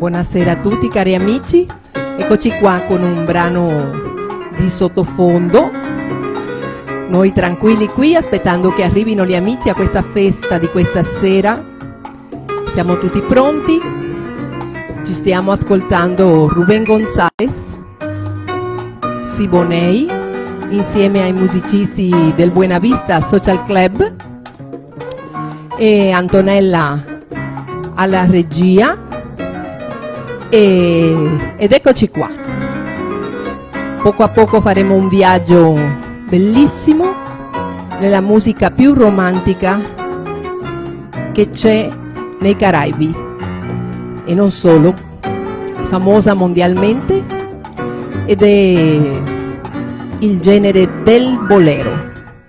Buonasera a tutti cari amici, eccoci qua con un brano di sottofondo, noi tranquilli qui aspettando che arrivino gli amici a questa festa di questa sera. Siamo tutti pronti, ci stiamo ascoltando Rubén González, Siboney, insieme ai musicisti del Buenavista Social Club e Antonella alla regia. Ed eccoci qua, poco a poco faremo un viaggio bellissimo nella musica più romantica che c'è nei Caraibi e non solo, famosa mondialmente, ed è il genere del bolero.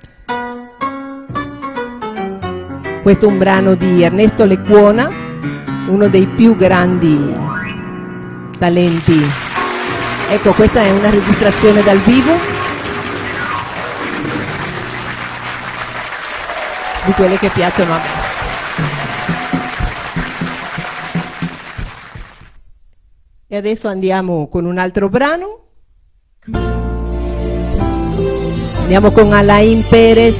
Questo è un brano di Ernesto Lecuona, uno dei più grandi talenti. Ecco, questa è una registrazione dal vivo di quelle che piacciono a me. E adesso andiamo con un altro brano, andiamo con Alain Pérez,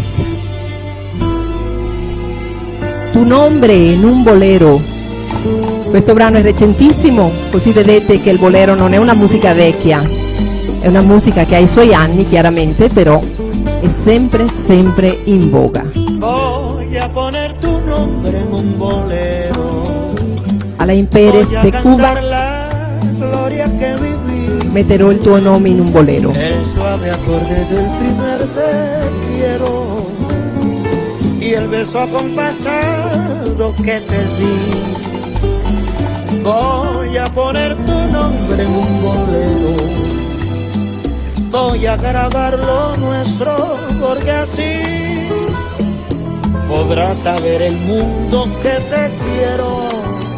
Tu nombre in un bolero. Questo brano è recentissimo, così vedete che il bolero non è una musica vecchia, è una musica che ha i suoi anni chiaramente, però è sempre, sempre in voga. Voy a poner tu nombre en un bolero. Alain Pérez de Cuba, metterò il tuo nome in un bolero. El suave acorde del primer te quiero y el beso acompasado que te di. Voy a poner tu nombre en un bolero, voy a grabar lo nuestro porque así podrás saber el mundo que te quiero.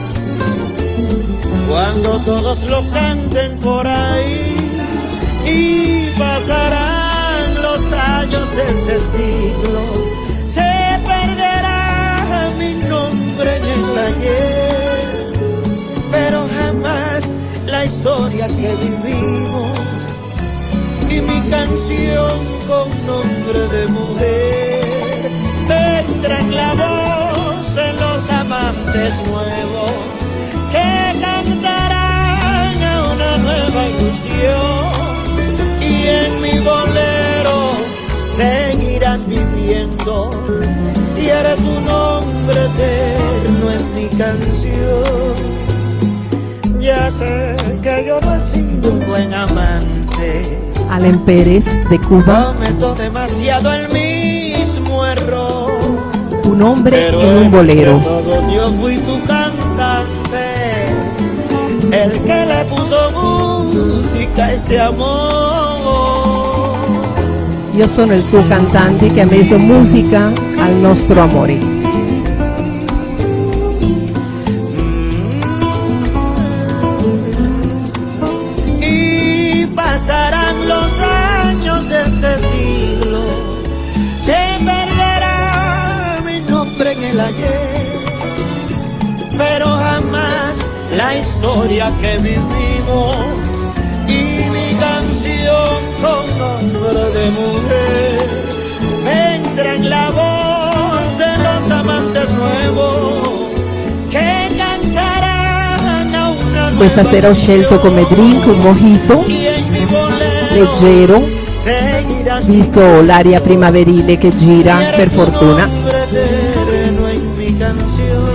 Cuando todos lo canten por ahí y pasarán los años de este siglo, se perderá mi nombre en el ayer, pero jamás la historia que vivimos y mi canción con nombre de mujer tendrán la voz de los amantes nuevos que cantarán a una nueva ilusión y en mi bolero seguirás viviendo y haré tu nombre eterno en mi canción. Ya sé que yo no he sido un buen amante, Alain Pérez de Cuba, cometo demasiado el mismo error. Tu nombre pero en un bolero. Todo yo fui tu cantante, el que le puso música a este amor. Io sono il tuo cantante che ha messo musica al nostro amore. Y pasarán los años de este siglo, se perderá mi nombre en el ayer, pero jamás la historia que vivimos y mi canción con nombre de mujer vendrán la voz de los amantes nuevos che cantaran a una Questa nuova sera ho scelto come drink un mojito y en mi bolero leggero, seguirás visto l'aria primaverile che gira, per fortuna. nombre eterno en mi canción.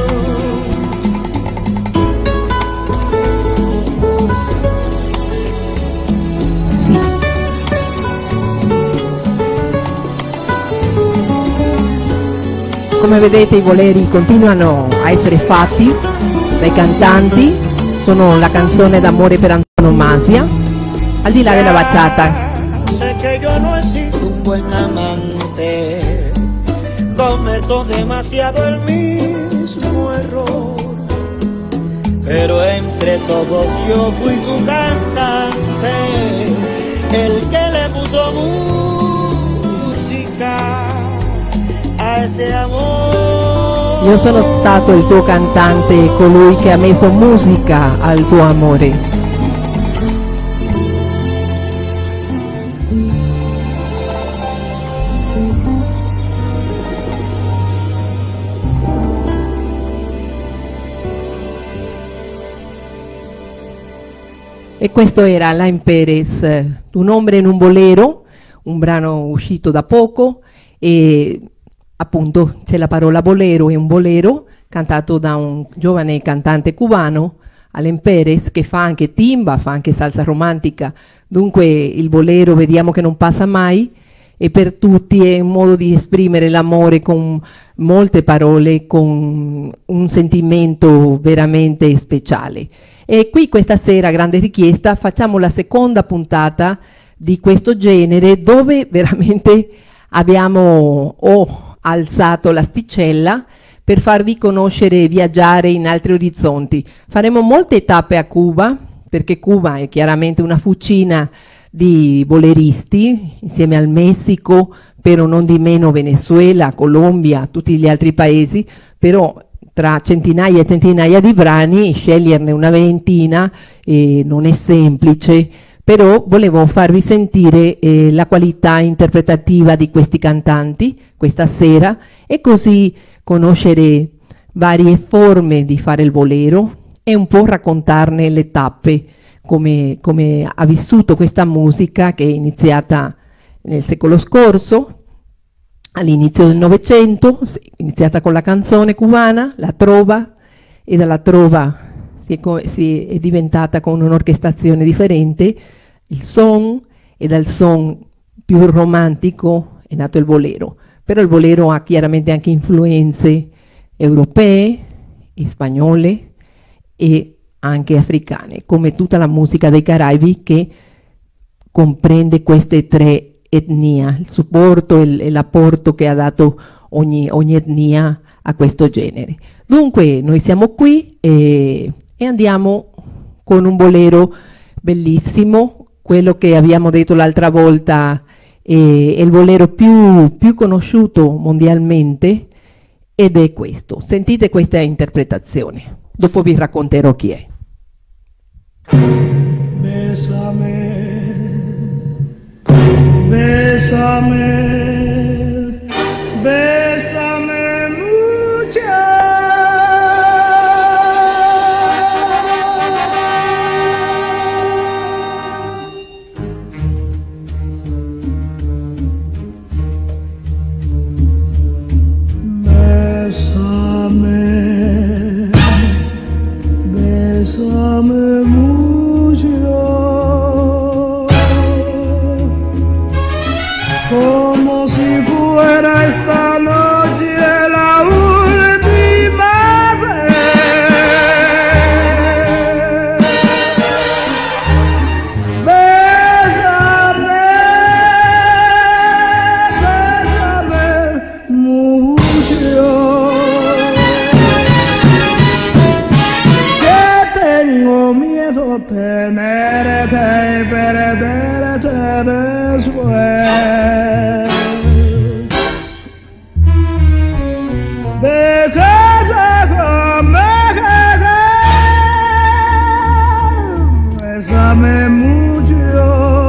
Come vedete i boleri continuano a essere fatti dai cantanti, sono la canzone d'amore per antonomasia, al di là della bachata. Sé que yo no he sido un buen amante, cometo demasiado el mismo error, pero entre todos yo fui tu cantante, el que le puso música a este amor. Io sono stato il tuo cantante, colui che ha messo musica al tuo amore. E questo era Alain Pérez, Un hombre in un bolero, un brano uscito da poco, e appunto c'è la parola bolero, è un bolero cantato da un giovane cantante cubano, Alain Pérez, che fa anche timba, fa anche salsa romantica. Dunque il bolero vediamo che non passa mai, e per tutti è un modo di esprimere l'amore con molte parole, con un sentimento veramente speciale. E qui questa sera, grande richiesta, facciamo la seconda puntata di questo genere, dove veramente abbiamo alzato l'asticella per farvi conoscere e viaggiare in altri orizzonti. Faremo molte tappe a Cuba, perché Cuba è chiaramente una fucina di boleristi, insieme al Messico, però non di meno Venezuela, Colombia, tutti gli altri paesi, però tra centinaia e centinaia di brani, sceglierne una ventina non è semplice, però volevo farvi sentire la qualità interpretativa di questi cantanti questa sera, e così conoscere varie forme di fare il bolero e un po' raccontarne le tappe, come ha vissuto questa musica che è iniziata nel secolo scorso, all'inizio del Novecento, iniziata con la canzone cubana, la trova, e dalla trova è diventata con un'orchestrazione differente, il son, e dal son più romantico è nato il bolero. Però il bolero ha chiaramente anche influenze europee, e spagnole e anche africane, come tutta la musica dei Caraibi, che comprende queste tre etnia, il supporto e l'apporto che ha dato ogni etnia a questo genere. Dunque noi siamo qui e andiamo con un bolero bellissimo, quello che abbiamo detto l'altra volta è il bolero più conosciuto mondialmente, ed è questo. Sentite questa interpretazione, dopo vi racconterò chi è. Bésame, bésame, bésame mucho. Bésame, bésame mucho. Como si fuera esta noche la última vez. Bésame, bésame mucho. Que tengo miedo tenerte y perderte después. Bésame mucho,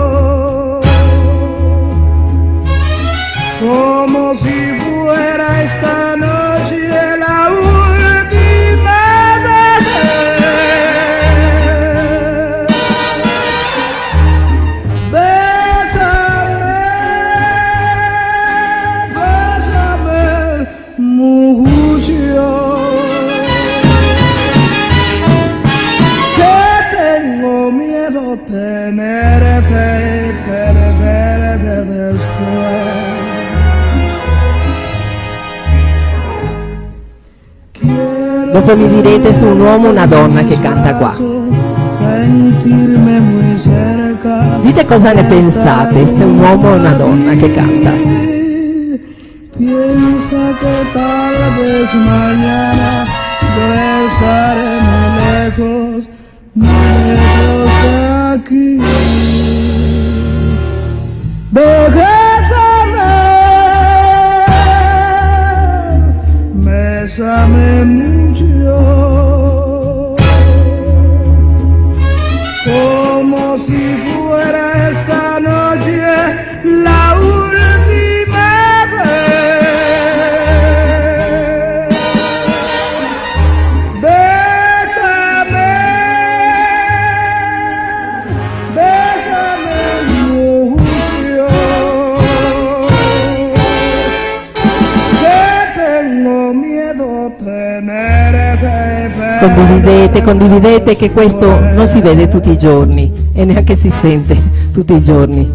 como si fuera esta noche la última vez. Bésame, bésame mucho. Tenerte y perderte después. Dopo mi direte se un uomo o una donna che canta qua. Dite cosa ne pensate, se un uomo o una donna che canta. Piensa que tal vez mañana yo estaré muy lejos de aquí. Bésame, bésame condividete che questo non si vede tutti i giorni e neanche si sente tutti i giorni.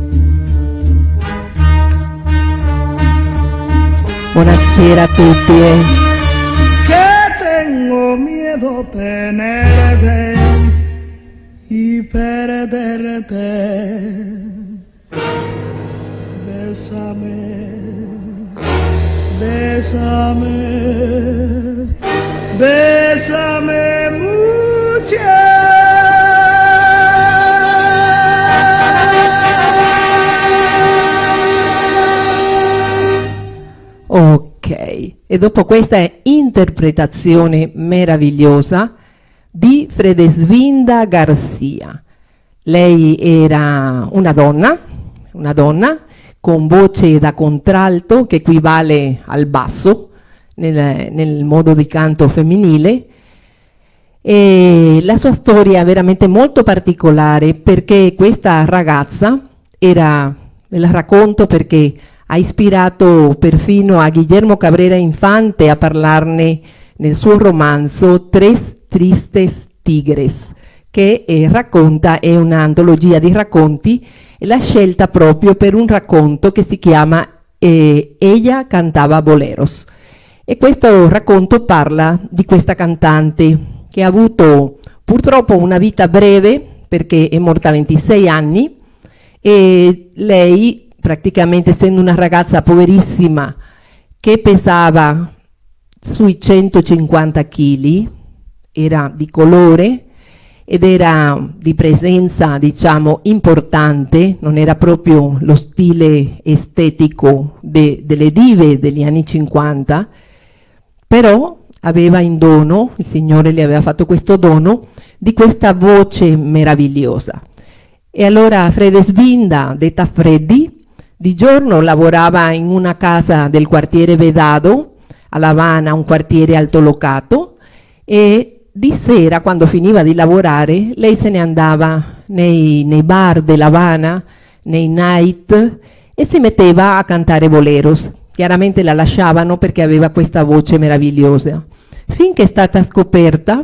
Buonasera a tutti. Que tengo miedo tenerte y perderte. Bésame, bésame, bésame mucho. Ok, e dopo questa interpretazione meravigliosa di Fredesvinda Garcia, lei era una donna con voce da contralto che equivale al basso nel modo di canto femminile, e la sua storia è veramente molto particolare perché questa ragazza ve la racconto perché ha ispirato perfino a Guillermo Cabrera Infante a parlarne nel suo romanzo Tres Tristes Tigres, che racconta, è un'antologia di racconti, e l'ha scelta proprio per un racconto che si chiama Ella cantava boleros. E questo racconto parla di questa cantante che ha avuto purtroppo una vita breve perché è morta a 26 anni e lei, praticamente essendo una ragazza poverissima che pesava sui 150 kg, era di colore ed era di presenza, diciamo, importante, non era proprio lo stile estetico delle dive degli anni 50, però aveva in dono, il Signore le aveva fatto questo dono, di questa voce meravigliosa. E allora Fredesvinda, detta Freddy, di giorno lavorava in una casa del quartiere Vedado, a La Habana, un quartiere altolocato, e di sera, quando finiva di lavorare, lei se ne andava nei bar della Habana, nei night, e si metteva a cantare boleros. Chiaramente la lasciavano perché aveva questa voce meravigliosa, finché è stata scoperta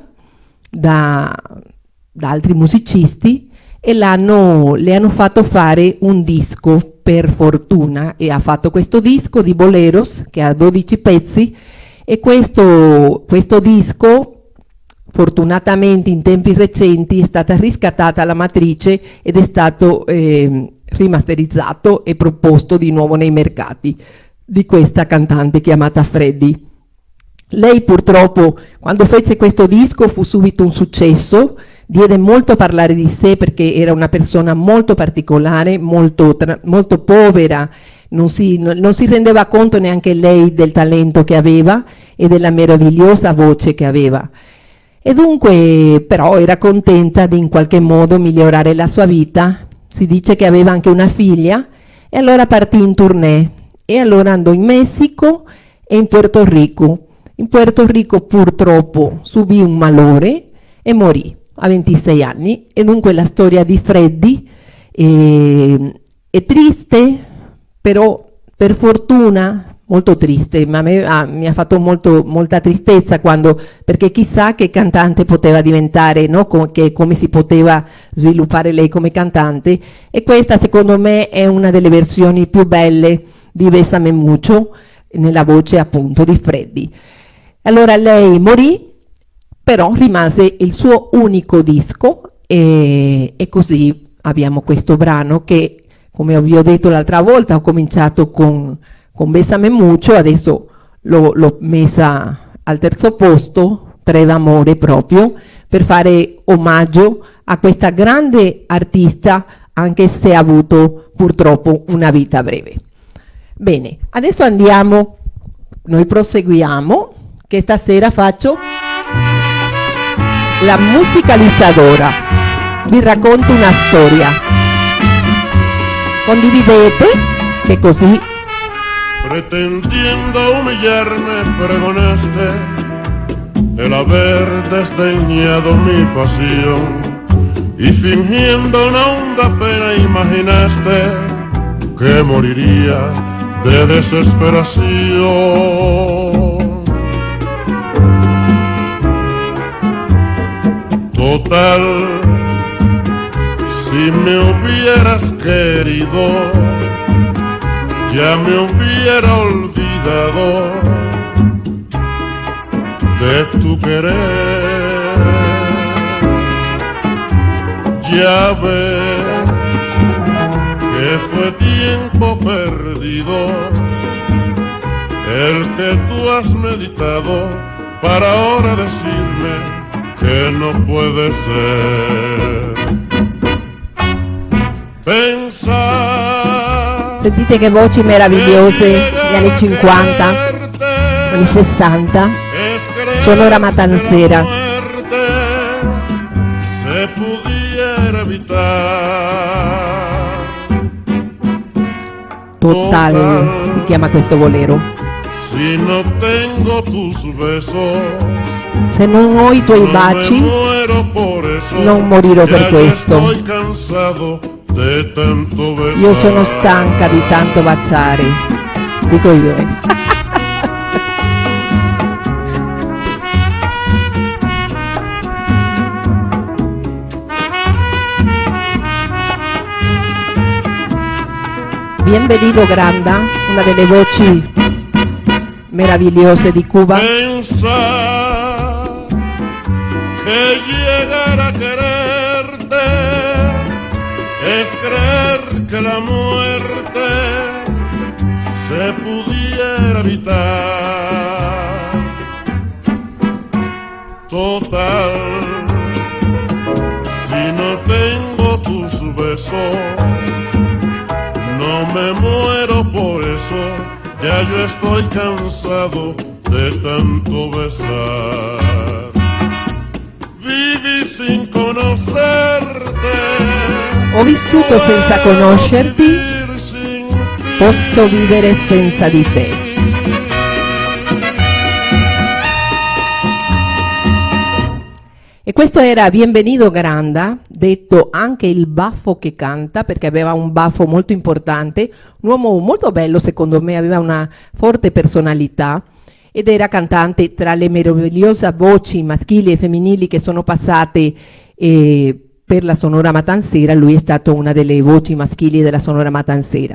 da altri musicisti e le hanno fatto fare un disco per fortuna, e ha fatto questo disco di boleros che ha 12 pezzi, e questo disco fortunatamente in tempi recenti è stata riscattata la matrice ed è stato rimasterizzato e proposto di nuovo nei mercati di questa cantante chiamata Freddy. Lei purtroppo quando fece questo disco fu subito un successo, diede molto a parlare di sé perché era una persona molto particolare, molto povera, non si rendeva conto neanche lei del talento che aveva e della meravigliosa voce che aveva. E dunque però era contenta di in qualche modo migliorare la sua vita, si dice che aveva anche una figlia, e allora partì in tournée, e allora andò in Messico e in Puerto Rico. In Puerto Rico purtroppo subì un malore e morì a 26 anni, e dunque la storia di Freddy è triste, però per fortuna molto triste, ma mi ha fatto molta tristezza perché chissà che cantante poteva diventare, no? Come si poteva sviluppare lei come cantante, e questa secondo me è una delle versioni più belle di Bésame Mucho, nella voce appunto di Freddy. Allora lei morì, però rimase il suo unico disco, e così abbiamo questo brano che, come vi ho detto l'altra volta, ho cominciato con Bésame Mucho, adesso l'ho messa al terzo posto, Tre d'amore proprio, per fare omaggio a questa grande artista, anche se ha avuto purtroppo una vita breve. Bene, adesso noi proseguiamo, che stasera faccio la musicalizzadora, vi racconto una storia, condividete, che così. Pretendiendo humillarme, pregonaste el haber desdeñado mi pasión, y fingiendo una honda pena imaginaste que moriría de desesperación. Total, si me hubieras querido, ya me hubiera olvidado de tu querer. Ya ves que fue tiempo perdido el que tú has meditado para ahora decirme que no puede ser. Pensar. Sentite che voci meravigliose degli anni 50, anni 60, Sonora Matancera. Se pudiera evitar. Total si chiama questo bolero. Si no tengo tus besos, se non ho i tuoi baci, non morirò per questo. Io sono stanca di tanto baciare, dico io. Bienvenido Granda, una delle voci meravigliose di Cuba. Pensar que llegar a quererte es creer que la muerte se pudiera evitar. Total, si no tengo tus besos, no me muero por eso. Ya yo estoy cansado de tanto besar. Vivi sin conocerte. Ho vissuto senza conoscerti, posso vivere senza di te. E questo era Bienvenido Granda, detto anche il baffo che canta, perché aveva un baffo molto importante, un uomo molto bello secondo me, aveva una forte personalità ed era cantante tra le meravigliose voci maschili e femminili che sono passate per la Sonora Matancera. Lui è stato una delle voci maschili della Sonora Matancera.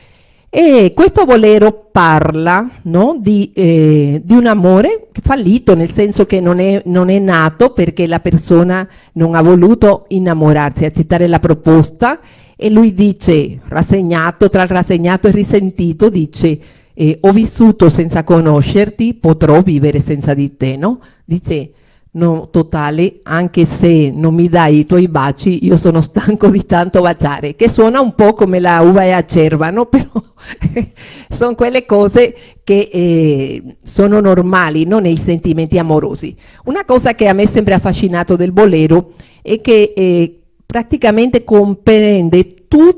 E questo bolero parla, no, di un amore fallito, nel senso che non è nato perché la persona non ha voluto innamorarsi, accettare la proposta, e lui dice, rassegnato, tra il rassegnato e il risentito, dice ho vissuto senza conoscerti, potrò vivere senza di te, no? Dice, no, totale, anche se non mi dai i tuoi baci, io sono stanco di tanto baciare, che suona un po' come la uva e acerba, no? Però sono quelle cose che sono normali, no? Nei sentimenti amorosi. Una cosa che a me è sempre affascinato del bolero è che praticamente comprende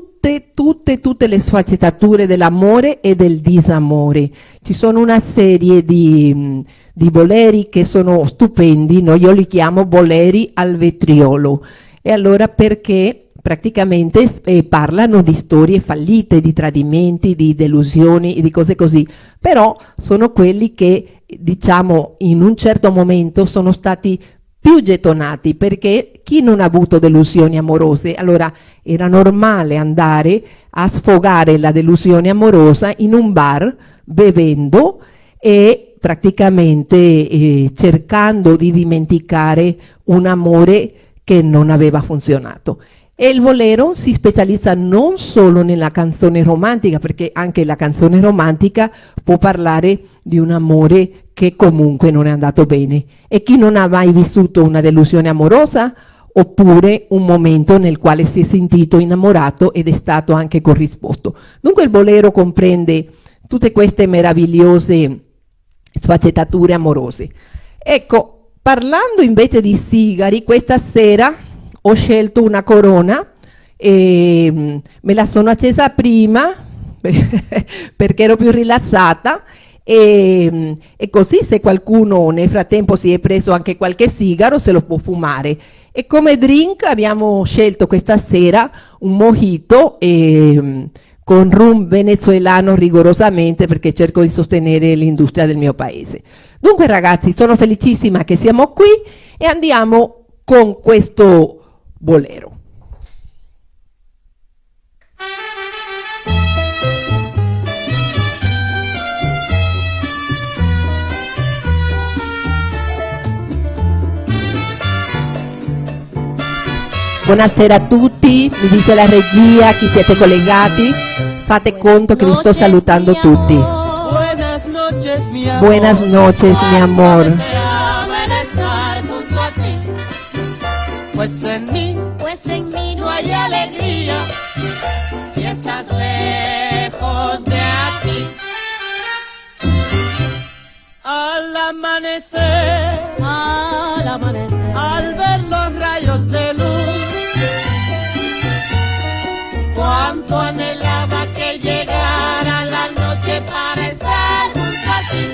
tutte le sfaccettature dell'amore e del disamore. Ci sono una serie di boleri che sono stupendi, no? Io li chiamo boleri al vetriolo. E allora perché praticamente parlano di storie fallite, di tradimenti, di delusioni e di cose così, però sono quelli che, diciamo, in un certo momento sono stati più gettonati, perché chi non ha avuto delusioni amorose, allora era normale andare a sfogare la delusione amorosa in un bar bevendo e praticamente cercando di dimenticare un amore che non aveva funzionato. E il bolero si specializza non solo nella canzone romantica, perché anche la canzone romantica può parlare di un amore che comunque non è andato bene. E chi non ha mai vissuto una delusione amorosa, oppure un momento nel quale si è sentito innamorato ed è stato anche corrisposto. Dunque il bolero comprende tutte queste meravigliose sfaccettature amorose. Ecco, parlando invece di sigari, questa sera ho scelto una Corona e me la sono accesa prima perché ero più rilassata e così se qualcuno nel frattempo si è preso anche qualche sigaro se lo può fumare. E come drink abbiamo scelto questa sera un mojito con rum venezuelano rigorosamente, perché cerco di sostenere l'industria del mio paese. Dunque ragazzi, sono felicissima che siamo qui e andiamo con questo bolero. Buonasera a tutti, mi dice la regia, chi siete collegati, fate conto che vi sto salutando tutti. Buenas noches, mi amor. Buenas noches, mi amor. Pues en mí no hay alegría si estás lejos de aquí. Al amanecer, al ver los rayos de luz, cuánto anhelaba que llegara la noche para estar junto a ti.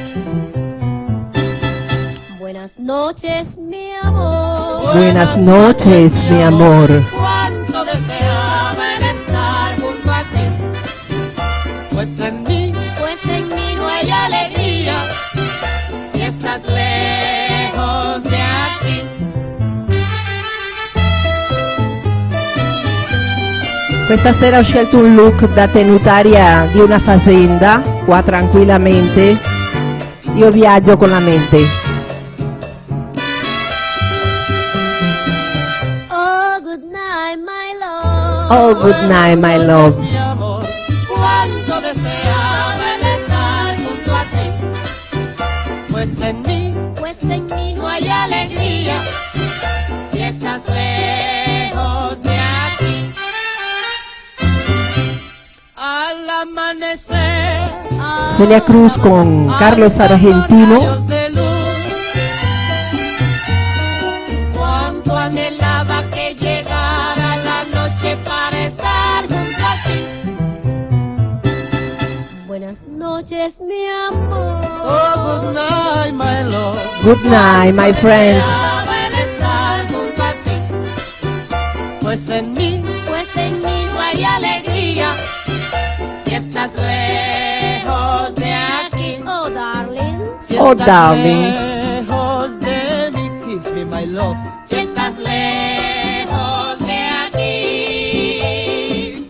Buenas noches, mi amor. Buenas noches, mi amor. Cuánto deseaba el estar junto a ti. Pues en mí no hay alegría si estás lejos de aquí. Questa sera ho scelto un look da tenutaria di una fazenda, qua tranquillamente. Io viaggio con la mente. Oh, good night, my love. Oh, good night, my love. Mi amor, cuánto deseaba el estar junto a ti. Pues en mí no hay alegría si estás lejos de aquí. Al amanecer, Celia Cruz con Carlos Argentino. rayos de luz, cuánto anhelaba que llegara la noche para estar junto a ti. Buenas noches, mi amor. Oh, good night, my love. Good night, my friend. Deseaba el estar junto a ti. Pues en mí no hay alegría si estás lejos de aquí. Oh, darling. Si Oh, estás darling. lejos de mí, kiss me, my love. Si estás lejos de aquí.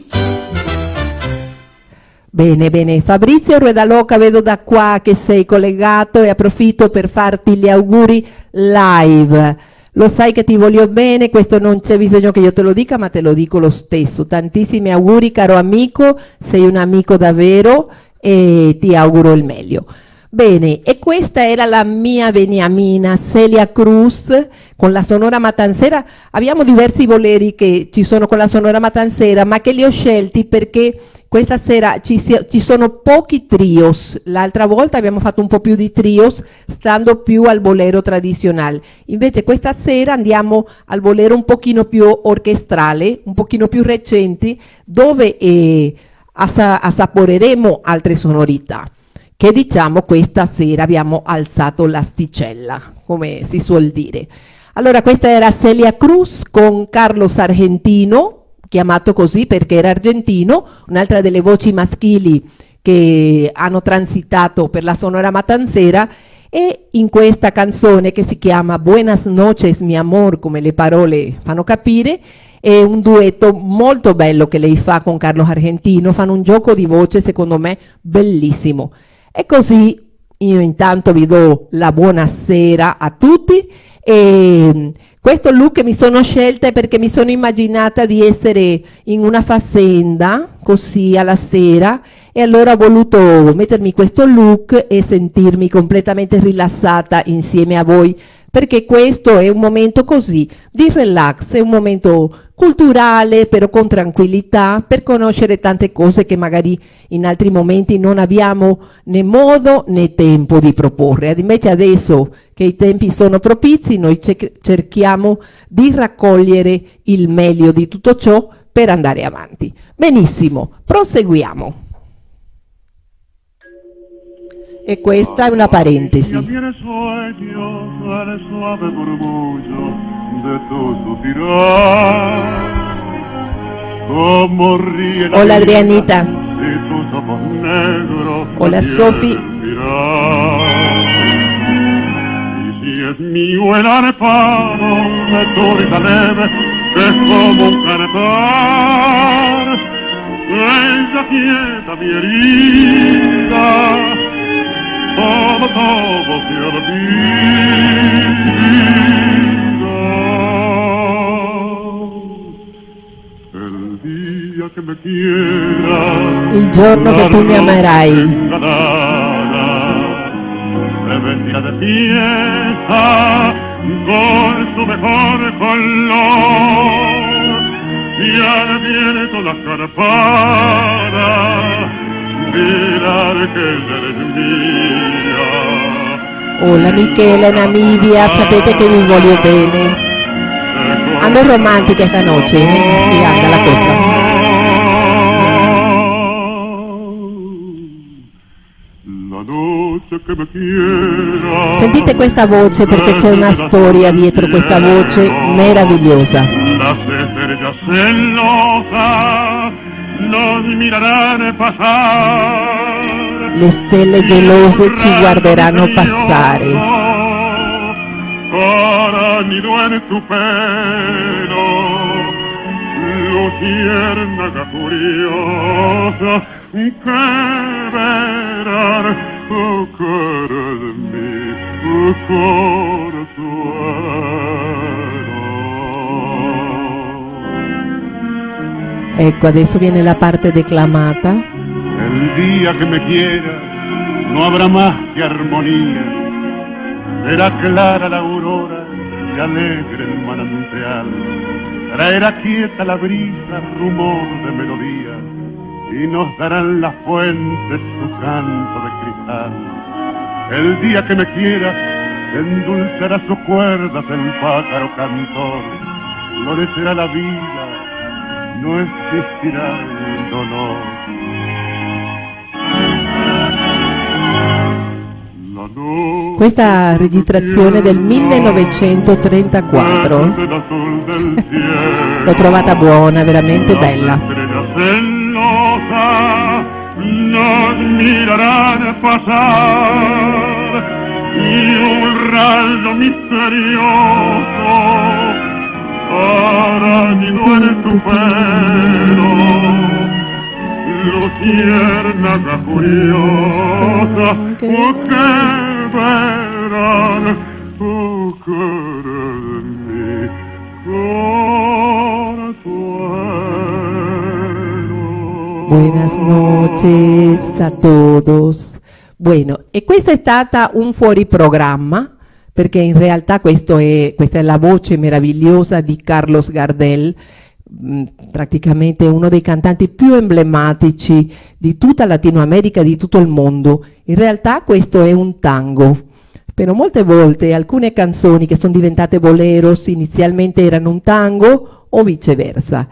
Bene, bene. Fabrizio Ruedaloca, vedo da qua che sei collegato e approfitto per farti gli auguri live. Lo sai che ti voglio bene, questo non c'è bisogno che io te lo dica, ma te lo dico lo stesso. Tantissimi auguri, caro amico, sei un amico davvero e ti auguro il meglio. Bene, e questa era la mia beniamina Celia Cruz con la Sonora Matancera. Abbiamo diversi boleri che ci sono con la Sonora Matancera, ma che li ho scelti perché questa sera ci sono pochi trios. L'altra volta abbiamo fatto un po' più di trios, stando più al bolero tradizionale. Invece questa sera andiamo al bolero un pochino più orchestrale, un pochino più recenti, dove assaporeremo altre sonorità. Che diciamo questa sera abbiamo alzato l'asticella, come si suol dire. Allora questa era Celia Cruz con Carlos Argentino, chiamato così perché era argentino, un'altra delle voci maschili che hanno transitato per la Sonora Matancera, e in questa canzone che si chiama Buenas noches mi amor, come le parole fanno capire, è un duetto molto bello che lei fa con Carlos Argentino, fanno un gioco di voce secondo me bellissimo. E così io intanto vi do la buonasera a tutti e questo look che mi sono scelta è perché mi sono immaginata di essere in una fazenda, così alla sera, e allora ho voluto mettermi questo look e sentirmi completamente rilassata insieme a voi, perché questo è un momento così di relax, è un momento culturale, però con tranquillità, per conoscere tante cose che magari in altri momenti non abbiamo né modo né tempo di proporre. Invece adesso che i tempi sono propizi, noi cerchiamo di raccogliere il meglio di tutto ciò per andare avanti. Benissimo, proseguiamo. E questa è una parentesi. Viene sueño al suave murmullo de tu suspirar. Como ríe la Hola, vida Adrianita. de tus ojos negros. Hola, me Sofi. quieren mirar. Y si es mío el arpado de tu risa leve, que es como un cantar. Ella quieta mi herida, todo se olvida. El día que me quieras, il giorno che tu mi amerai, se vestirá de fiesta con su mejor color y al viento las campanas dirán che eres mia. Hola Michele, Namibia, sapete che vi voglio bene. Ando romantica esta noche, sí, anda la cosa. La noche che me quiera. Sentite questa voce perché c'è una storia dietro questa voce meravigliosa. Las estrellas celosas nos mirarán pasar. Le stelle gelose ci guarderanno passare. Para nido en tu pelo, luciérnaga curiosa, que verán tu cara de mí, tu corazón. Ecco, adesso viene la parte declamata. El día que me quiera, no habrá más que armonía. Será clara la aurora y alegre el manantial. Traerá quieta la brisa, rumor de melodía, y nos darán las fuentes su canto de cristal. El día que me quiera, endulzará sus cuerdas el pájaro cantor. Florecerá la vida, no existirá el dolor. Questa registrazione del 1934 l'ho trovata buona, veramente bella. Nos mirarán pasar y un rayo misterioso hará nido en tu pelo. Luciérnaga curiosa, que verán tu cara de mi corazón. Buenas noches a todos. Bueno, e questa è stata un fuori programma, perché in realtà questa è la voce meravigliosa di Carlos Gardel, praticamente uno dei cantanti più emblematici di tutta Latino America, di tutto il mondo. In realtà questo è un tango, però molte volte alcune canzoni che sono diventate boleros inizialmente erano un tango o viceversa.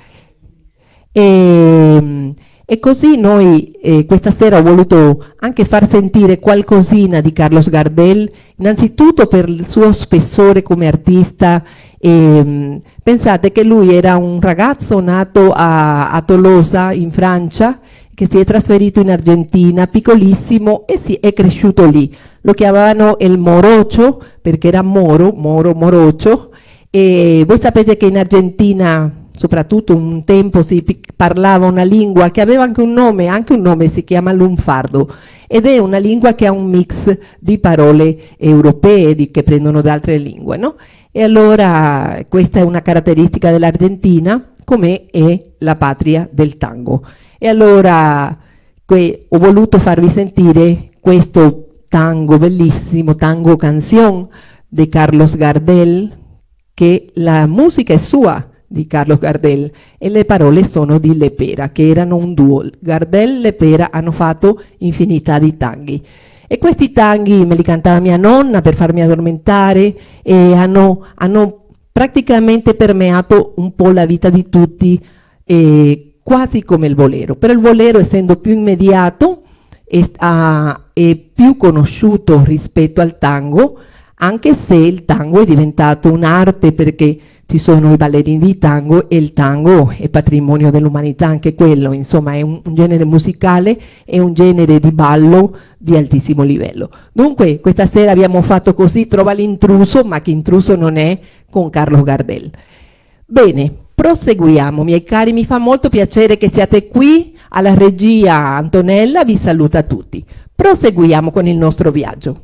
E così noi questa sera ho voluto anche far sentire qualcosina di Carlos Gardel, innanzitutto per il suo spessore come artista. Pensate che lui era un ragazzo nato a Tolosa in Francia, che si è trasferito in Argentina piccolissimo e è cresciuto lì. Lo chiamavano il Morocho perché era morocho, e voi sapete che in Argentina soprattutto un tempo si parlava una lingua che aveva anche un nome, si chiama lunfardo, ed è una lingua che ha un mix di parole europee che prendono da altre lingue, no? E allora questa è una caratteristica dell'Argentina, come è la patria del tango. E allora ho voluto farvi sentire questo tango bellissimo, tango canción di Carlos Gardel, che la musica è sua, di Carlos Gardel, e le parole sono di Lepera, che erano un duo. Gardel e Lepera hanno fatto infinità di tanghi, e questi tanghi me li cantava mia nonna per farmi addormentare, e hanno praticamente permeato un po' la vita di tutti, quasi come il bolero. Però il bolero, essendo più immediato, è più conosciuto rispetto al tango, anche se il tango è diventato un'arte, perché ci sono i ballerini di tango e il tango è patrimonio dell'umanità anche quello, insomma è un genere musicale e un genere di ballo di altissimo livello. Dunque questa sera abbiamo fatto così, Trova l'intruso, ma che intruso non è, con Carlos Gardel. Bene, proseguiamo miei cari, mi fa molto piacere che siate qui, alla regia Antonella vi saluta tutti. Proseguiamo con il nostro viaggio.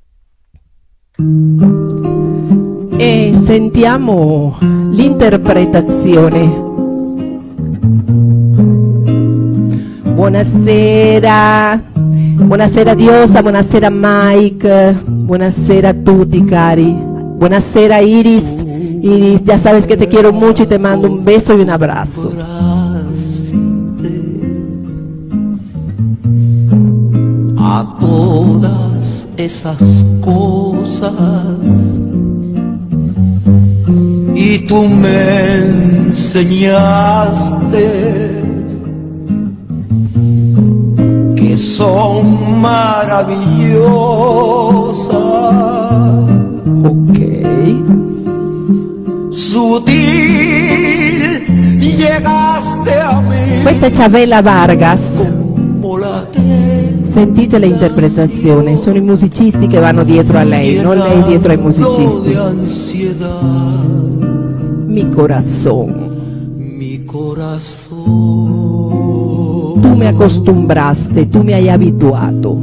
E sentiamo l'interpretazione. Buonasera, buonasera Diosa, buonasera Mike, buonasera a tutti cari, buonasera Iris. Iris, ya sabes que te quiero mucho y te mando un beso y un abrazo. A todas esas cosas y tú me enseñaste que son maravillosas. Ok. Sutil llegaste a mí. Questa è Chavela Vargas. Sentite l'interpretazione, sono i musicisti che vanno dietro a lei, non lei dietro ai musicisti. Mi corazón. Mi corazón. Tú me acostumbraste, tú me hai abituato.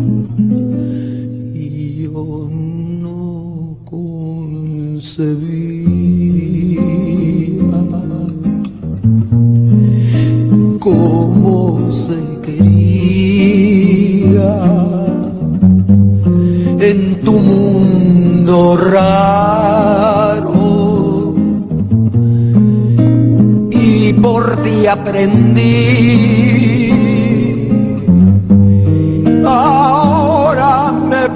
Yo no concebía cómo se quería en tu mundo raro, y por ti aprendí. Ahora me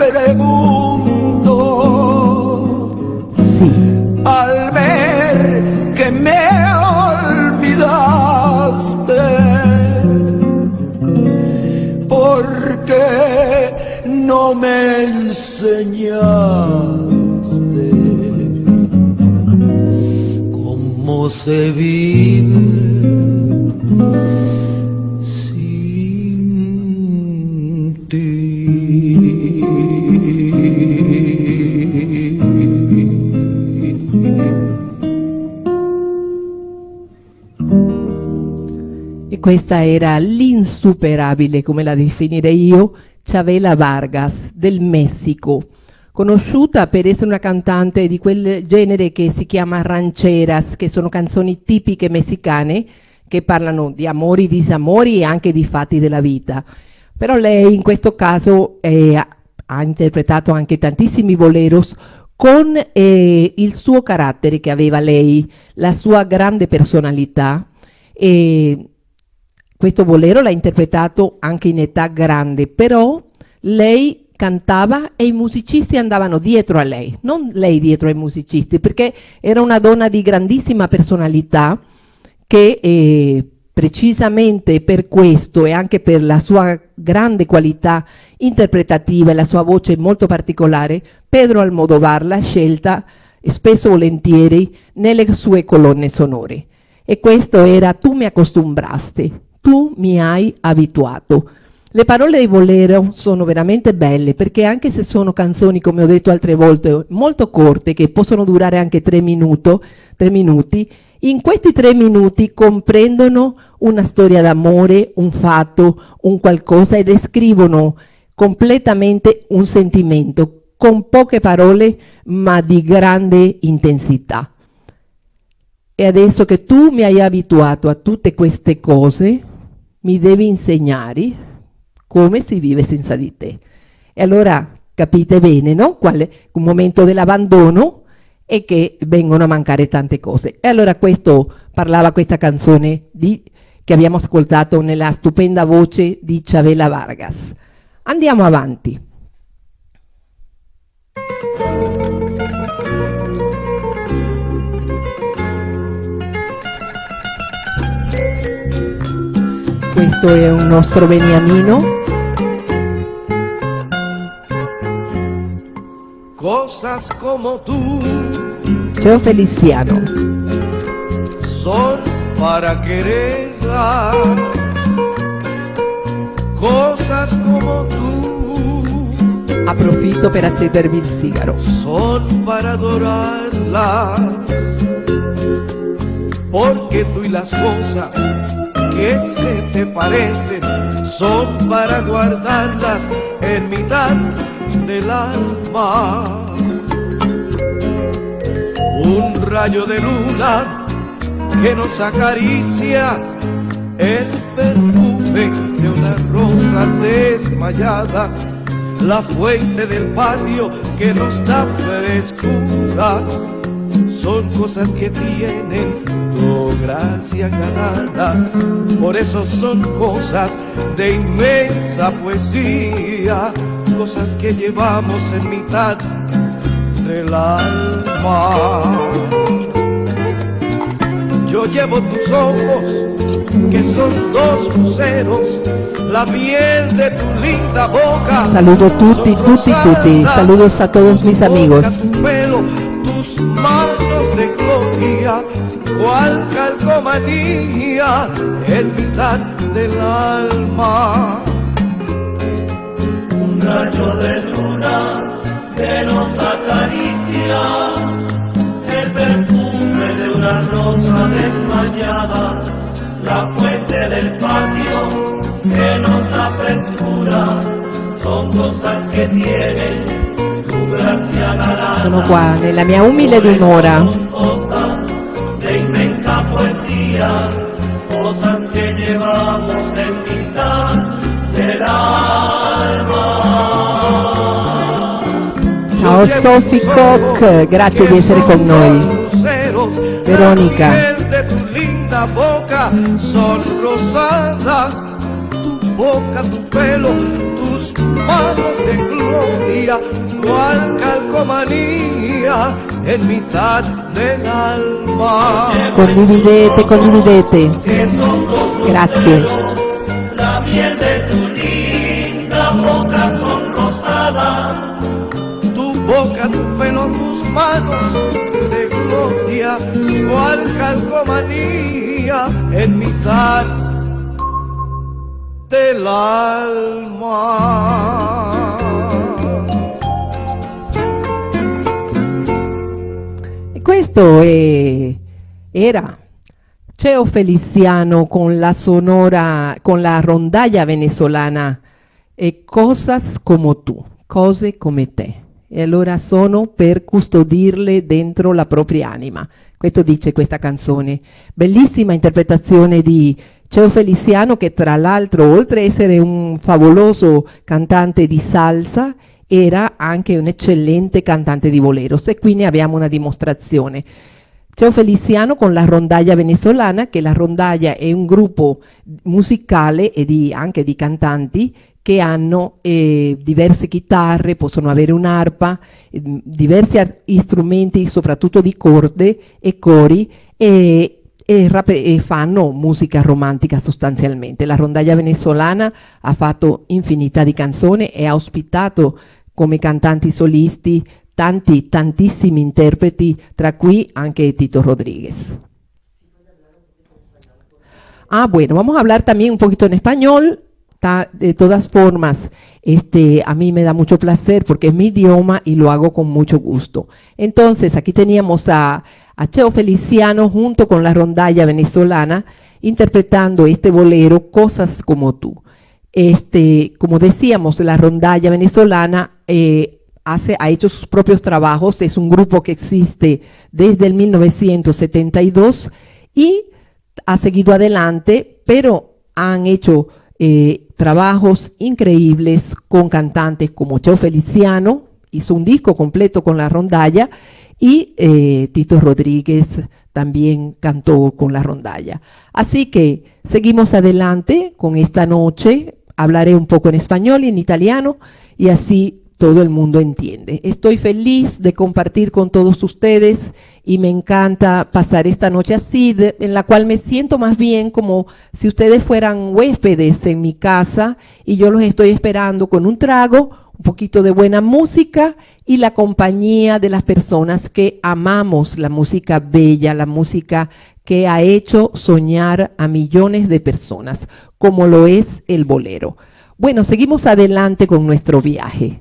pregunto, Sí. al ver que me olvidaste, ¿por qué no me enseñaste cómo se vive sin ti? E questa era l'insuperabile, come la definirei io, Chavela Vargas del Messico, conosciuta per essere una cantante di quel genere che si chiama rancheras, che sono canzoni tipiche messicane che parlano di amori, disamori e anche di fatti della vita. Però lei in questo caso ha interpretato anche tantissimi boleros con il suo carattere che aveva lei, la sua grande personalità. E questo bolero l'ha interpretato anche in età grande, però lei cantava e i musicisti andavano dietro a lei, non lei dietro ai musicisti, perché era una donna di grandissima personalità che precisamente per questo e anche per la sua grande qualità interpretativa e la sua voce molto particolare, Pedro Almodovar l'ha scelta spesso volentieri nelle sue colonne sonore. E questo era Tu mi acostumbraste, tu mi hai abituato. Le parole di bolero sono veramente belle perché anche se sono canzoni, come ho detto altre volte, molto corte, che possono durare anche 3 minuti, in questi 3 minuti comprendono una storia d'amore, un fatto, un qualcosa e descrivono completamente un sentimento, con poche parole ma di grande intensità. E adesso che tu mi hai abituato a tutte queste cose, mi devi insegnare come si vive senza di te. E allora capite bene, no? Qual è un momento dell'abbandono e che vengono a mancare tante cose. E allora questo parlava questa canzone che abbiamo ascoltato nella stupenda voce di Chavela Vargas. Andiamo avanti. Questo è un nostro beniamino. Cosas como tú Cheo Feliciano. son para quererla. Cosas como tú Approfitto per accendervi il sigaro. son para adorarlas, porque tú y las cosas que se te parecen son para guardarlas en mitad del alma. Un rayo de luna que nos acaricia, el perfume de una rosa desmayada, la fuente del patio que nos da frescura, son cosas que tienen tu gracia ganada. Por eso son cosas de inmensa poesía, cosas que llevamos en mitad del alma. Yo llevo tus ojos, que son dos luceros, la miel de tu linda boca. Saludo tutti, tutti, tutti. Saludos a todos mis amigos. Tu pelo, tus manos de gloria, cual calcomanía en mitad del alma. Un rayo de luna que nos acaricia, el perfume de una rosa desmayada, la fuente del patio che non dà frescura, son cosas che tienen tu grazia ganada. Sono qua nella mia umile dimora. Son cosas de inmensa poesía, cosas que llevamos en mitad del alma. Ciao Sophie Koch, grazie di essere con noi. Veronica. La boca son rosadas, tu boca, tu pelo, tus manos de gloria, cual calcomanía en mitad del alma. Condividete, condividete. Grazie. La miel de tu linda boca son rosadas, tu boca, tu pelo, tus manos de gloria, cual calcomanía en mitad del alma. Questo era Cheo Feliciano con la sonora, con la rondalla venezuelana e Cosas come tu, cose come te. E allora sono per custodirle dentro la propria anima. Questo dice questa canzone. Bellissima interpretazione di Cheo Feliciano, che tra l'altro, oltre a essere un favoloso cantante di salsa, era anche un eccellente cantante di boleros, e qui ne abbiamo una dimostrazione. Cheo Feliciano con la rondalla venezuelana, che la rondalla è un gruppo musicale e anche di cantanti che hanno diverse chitarre, possono avere un'arpa, diversi strumenti, soprattutto di corde e cori, e fanno musica romantica sostanzialmente. La rondalla venezuelana ha fatto infinità di canzoni e ha ospitato come cantanti solisti tantissimi interpreti, tra cui anche Tito Rodríguez. Bueno, vamos a hablar también un poquito en español. De todas formas, a mí me da mucho placer porque es mi idioma y lo hago con mucho gusto. Entonces, aquí teníamos a Cheo Feliciano junto con la rondalla venezolana interpretando este bolero, Cosas como tú. Como decíamos, la rondalla venezolana ha hecho sus propios trabajos, es un grupo que existe desde el 1972 y ha seguido adelante, pero han hecho trabajos increíbles con cantantes como Cheo Feliciano, hizo un disco completo con la rondalla, y Tito Rodríguez también cantó con la rondalla. Así que seguimos adelante con esta noche, hablaré un poco en español y en italiano, y así todo el mundo entiende. Estoy feliz de compartir con todos ustedes y me encanta pasar esta noche así, en la cual me siento más bien como si ustedes fueran huéspedes en mi casa y yo los estoy esperando con un trago, un poquito de buena música y la compañía de las personas que amamos la música bella, la música que ha hecho soñar a millones de personas, como lo es el bolero. Bueno, seguimos adelante con nuestro viaje.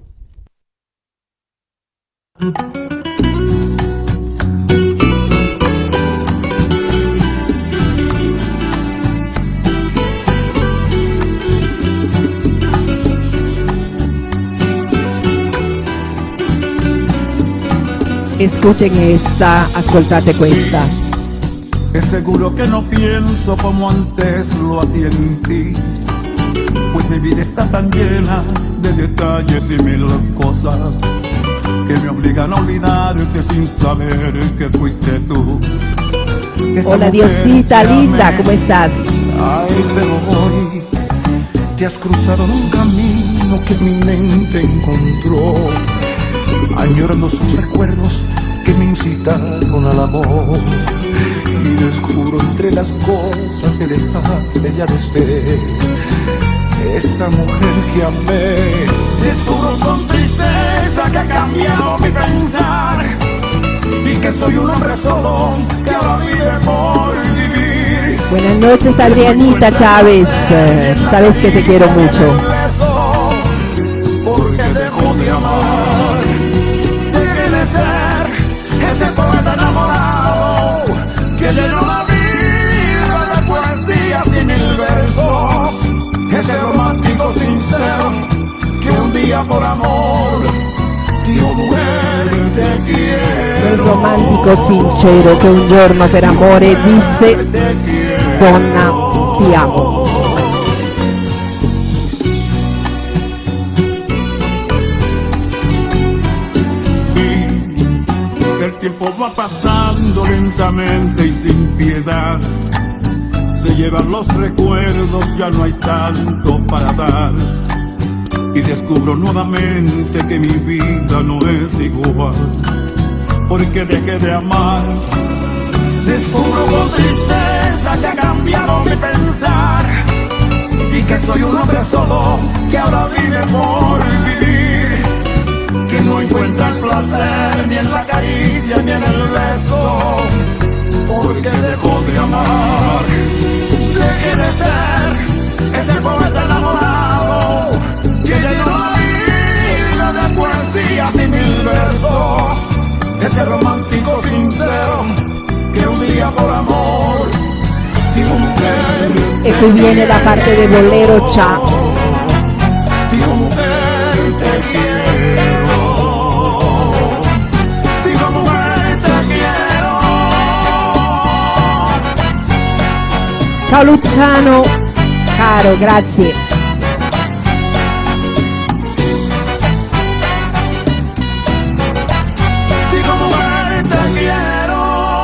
Escuchen esta, ascoltate questa. Es seguro que no pienso como antes lo hacía en ti, pues mi vida está tan llena de detalles y mil cosas que me obligan a olvidarte sin saber que fuiste tú. Esa Hola mujer Diosita que linda, amé. ¿cómo estás? Ay, pero hoy te has cruzado en un camino que mi mente encontró, añorando sus recuerdos que me incitaron al amor, y descubro entre las cosas que dejaste ya de ser esa mujer que amé. Descubro con tristeza que ha cambiado mi pensar y que soy un hombre solo que ahora vive por vivir. Buenas noches, Adrianita Chávez. Sabes que te quiero mucho. Porque dejo de amar, dejé de ser ese poeta enamorado que llenó la vida de poesías y mil versos, ese romántico sincero que un día por amor dijo mujer te quiero. El romántico sincero che un giorno per amore disse donna ti amo. El tiempo va pasando lentamente y sin piedad, se llevan los recuerdos, ya no hay tanto para dar, y descubro nuevamente que mi vida no es igual, porque dejé de amar. Descubro con tristeza que ha cambiado mi pensar y que soy un hombre solo que ahora vive por vivir, que no encuentra el placer ni en la caricia ni en el beso, porque dejó de amar. Dejé de ser ese poeta enamorado que llenó la vida de poesías y mil versos, ese romántico sincero que un día por amor dijo mujer. E qui viene la parte de bolero cha. Dijo mujer te quiero. Dijo mujer te quiero. Ciao Luciano, caro, grazie. Dijo mujer te quiero.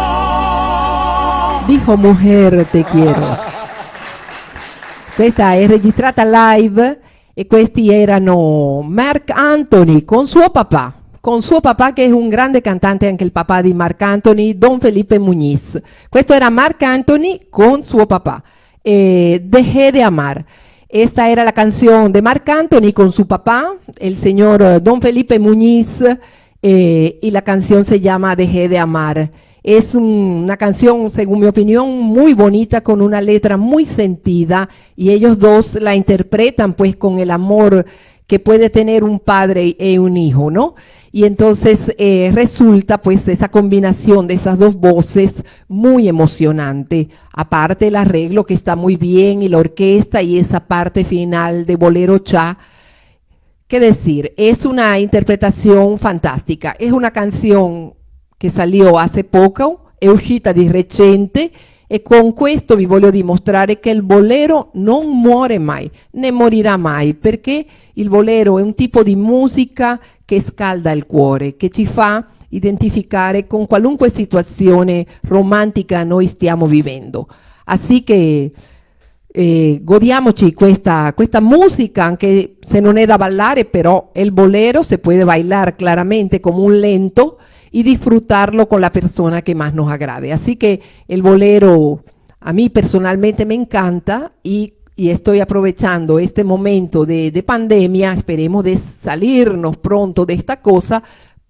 Dijo mujer te quiero. Questa è registrata live e questi erano Marc Anthony con suo papà che è un grande cantante, anche il papà di Marc Anthony, Don Felipe Muñiz. Questo era Marc Anthony con suo papà, Dejé de amar. Esta era la canción de Marc Anthony con su papá, el señor Don Felipe Muñiz, y la canción se llama Dejé de amar. Es una canción, según mi opinión, muy bonita, con una letra muy sentida, y ellos dos la interpretan pues con el amor que puede tener un padre y un hijo, ¿no? Y entonces resulta pues esa combinación de esas dos voces muy emocionante, aparte el arreglo que está muy bien y la orquesta y esa parte final de bolero cha. ¿Qué decir? Es una interpretación fantástica, es una canción che salió hace poco, è uscita di recente, e con questo vi voglio dimostrare che il bolero non muore mai, né morirà mai, perché il bolero è un tipo di musica che scalda il cuore, che ci fa identificare con qualunque situazione romantica noi stiamo vivendo. Así che godiamoci questa musica, anche se non è da ballare, però el bolero se puede bailar claramente como un lento y disfrutarlo con la persona que más nos agrade. Así que el bolero a mí personalmente me encanta y estoy aprovechando este momento de pandemia, esperemos de salirnos pronto de esta cosa,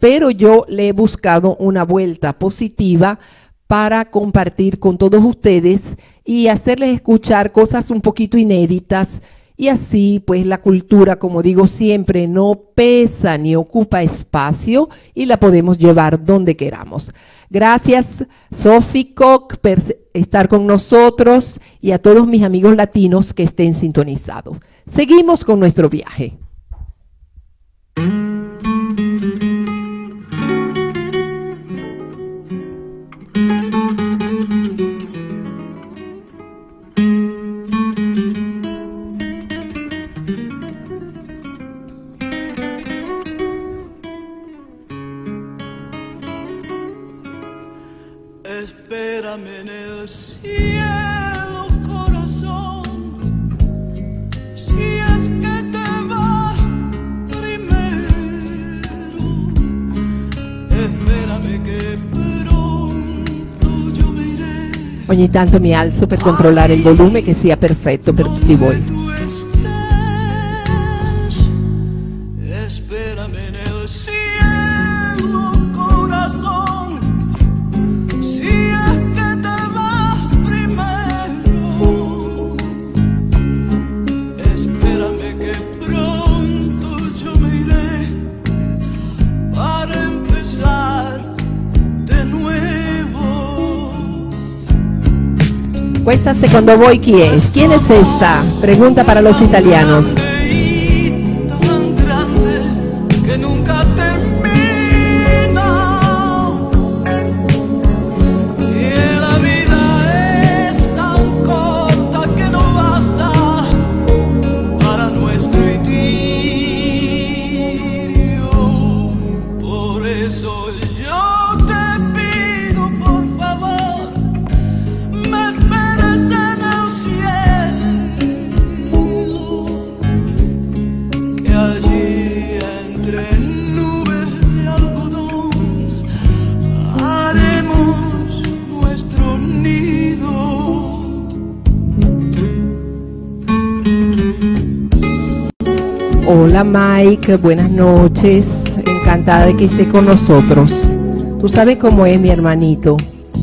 pero yo le he buscado una vuelta positiva para compartir con todos ustedes y hacerles escuchar cosas un poquito inéditas, y así pues la cultura, como digo siempre, no pesa ni ocupa espacio y la podemos llevar donde queramos. Gracias, Sophie Koch, por estar con nosotros, y a todos mis amigos latinos que estén sintonizados. Seguimos con nuestro viaje. Espérame en el cielo, corazón, si es que te vas primero. Espérame que pronto yo me iré. Ogni tanto mi alzo per controllare il volume che sia perfetto per tutti voi. Espérame en el cielo, corazón, si es que te vas primero. Espérame que pronto yo me iré para empezar de nuevo. Questa secondo voi chi è? Chi è esta? Pregunta para los italianos. Tan grande que nunca termina, y la vida es tan corta que no basta para nuestro idilio. Por eso yo te pido, por favor, me esperes en el cielo, que allí entre nubes de algodón haremos nuestro nido. Hola Mike, buenas noches, encantada de que esté con nosotros. Tú sabes cómo es mi hermanito.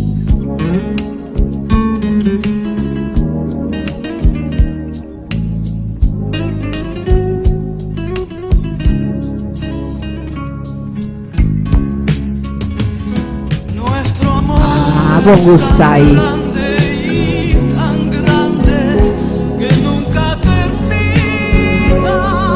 Nuestro amor buon gustai. grande y tan grande que nunca termina,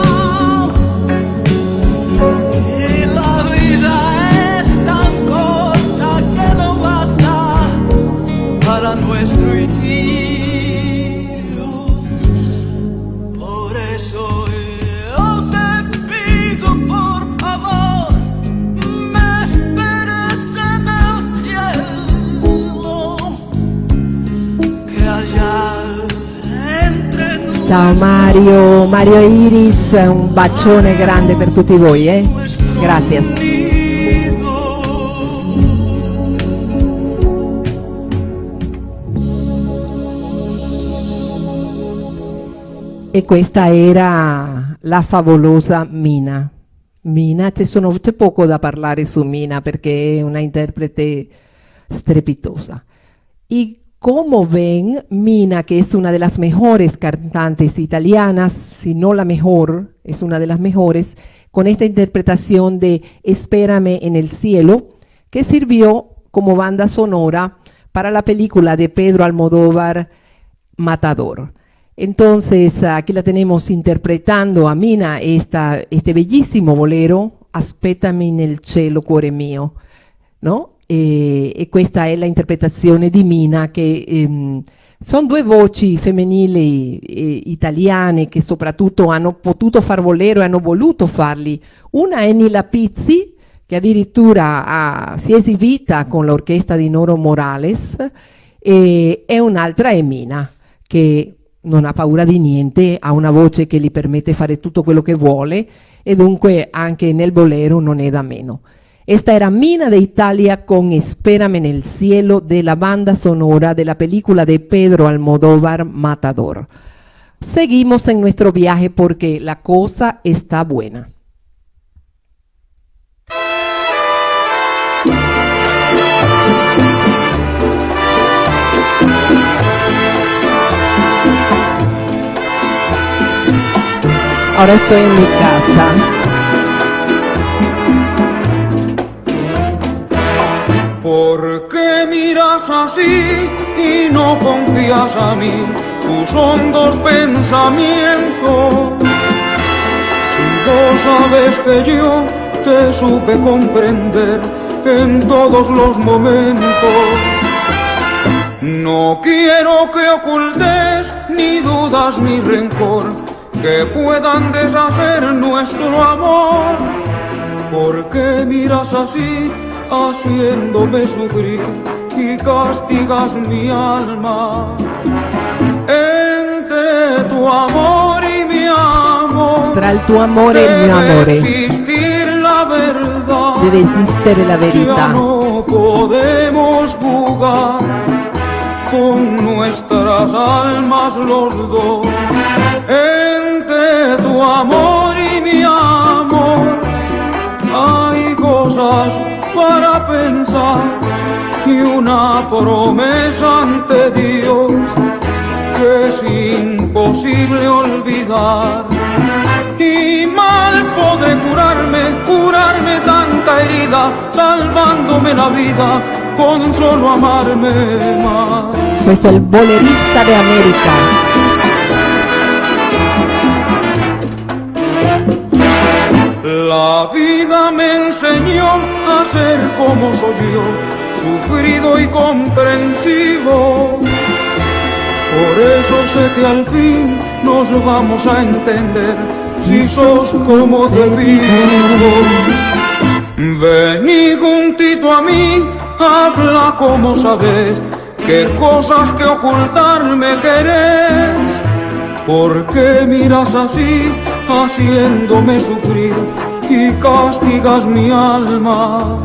y la vida es tan corta que no basta para nuestro idilio. Por eso yo te pido, por favor, me esperes en el cielo, que allá entre nubes. Ciao Mario, Mario Iris, un bacione grande per tutti voi, Grazie. E questa era la favolosa Mina. Mina, c'è poco da parlare su Mina perché è una interprete strepitosa. Y como ven, Mina, que es una de las mejores cantantes italianas, si no la mejor, es una de las mejores, con esta interpretación de Espérame en el cielo, que sirvió como banda sonora para la película de Pedro Almodóvar, Matador. Entonces, aquí la tenemos interpretando a Mina este bellísimo bolero, Aspettami nel cielo, cuore mio, no? E questa è la interpretazione di Mina, che sono due voci femminili italiane che soprattutto hanno potuto far bolero e hanno voluto farli. Una è Nila Pizzi, che addirittura si è esibita con l'orchestra di Noro Morales, e un'altra è Mina, che non ha paura di niente, ha una voce che gli permette fare tutto quello che vuole, e dunque anche nel bolero non è da meno. Esta era Mina de Italia con Espérame en el cielo, de la banda sonora de la película de Pedro Almodóvar, Matador. Seguimos en nuestro viaje porque la cosa está buena. Ahora estoy en mi casa. ¿Por qué miras así y no confías a mí tus hondos pensamientos? Si vos sabes que yo te supe comprender en todos los momentos. No quiero que ocultes ni dudas ni rencor que puedan deshacer nuestro amor. ¿Por qué miras así, haciéndome sufrir y castigas mi alma? Entre tu amor y mi amor, Tra il tuo amore e il mio amore debe existir la verdad. deve esistere la Ya verità. no podemos jugar con nuestras almas los dos. Entre tu amor y mi amor hay cosas para pensar y una promesa ante Dios que es imposible olvidar. Y mal podré curarme tanta herida, salvándome la vida con solo amarme más. Questo è il bolerista de América. La vida me enseñó a ser como soy yo, sufrido y comprensivo. Por eso sé que al fin nos vamos a entender, si sos como te pido. Vení juntito a mí, habla como sabes, qué cosas que ocultarme querés. ¿Por qué miras así, haciéndome sufrir y castigas mi alma?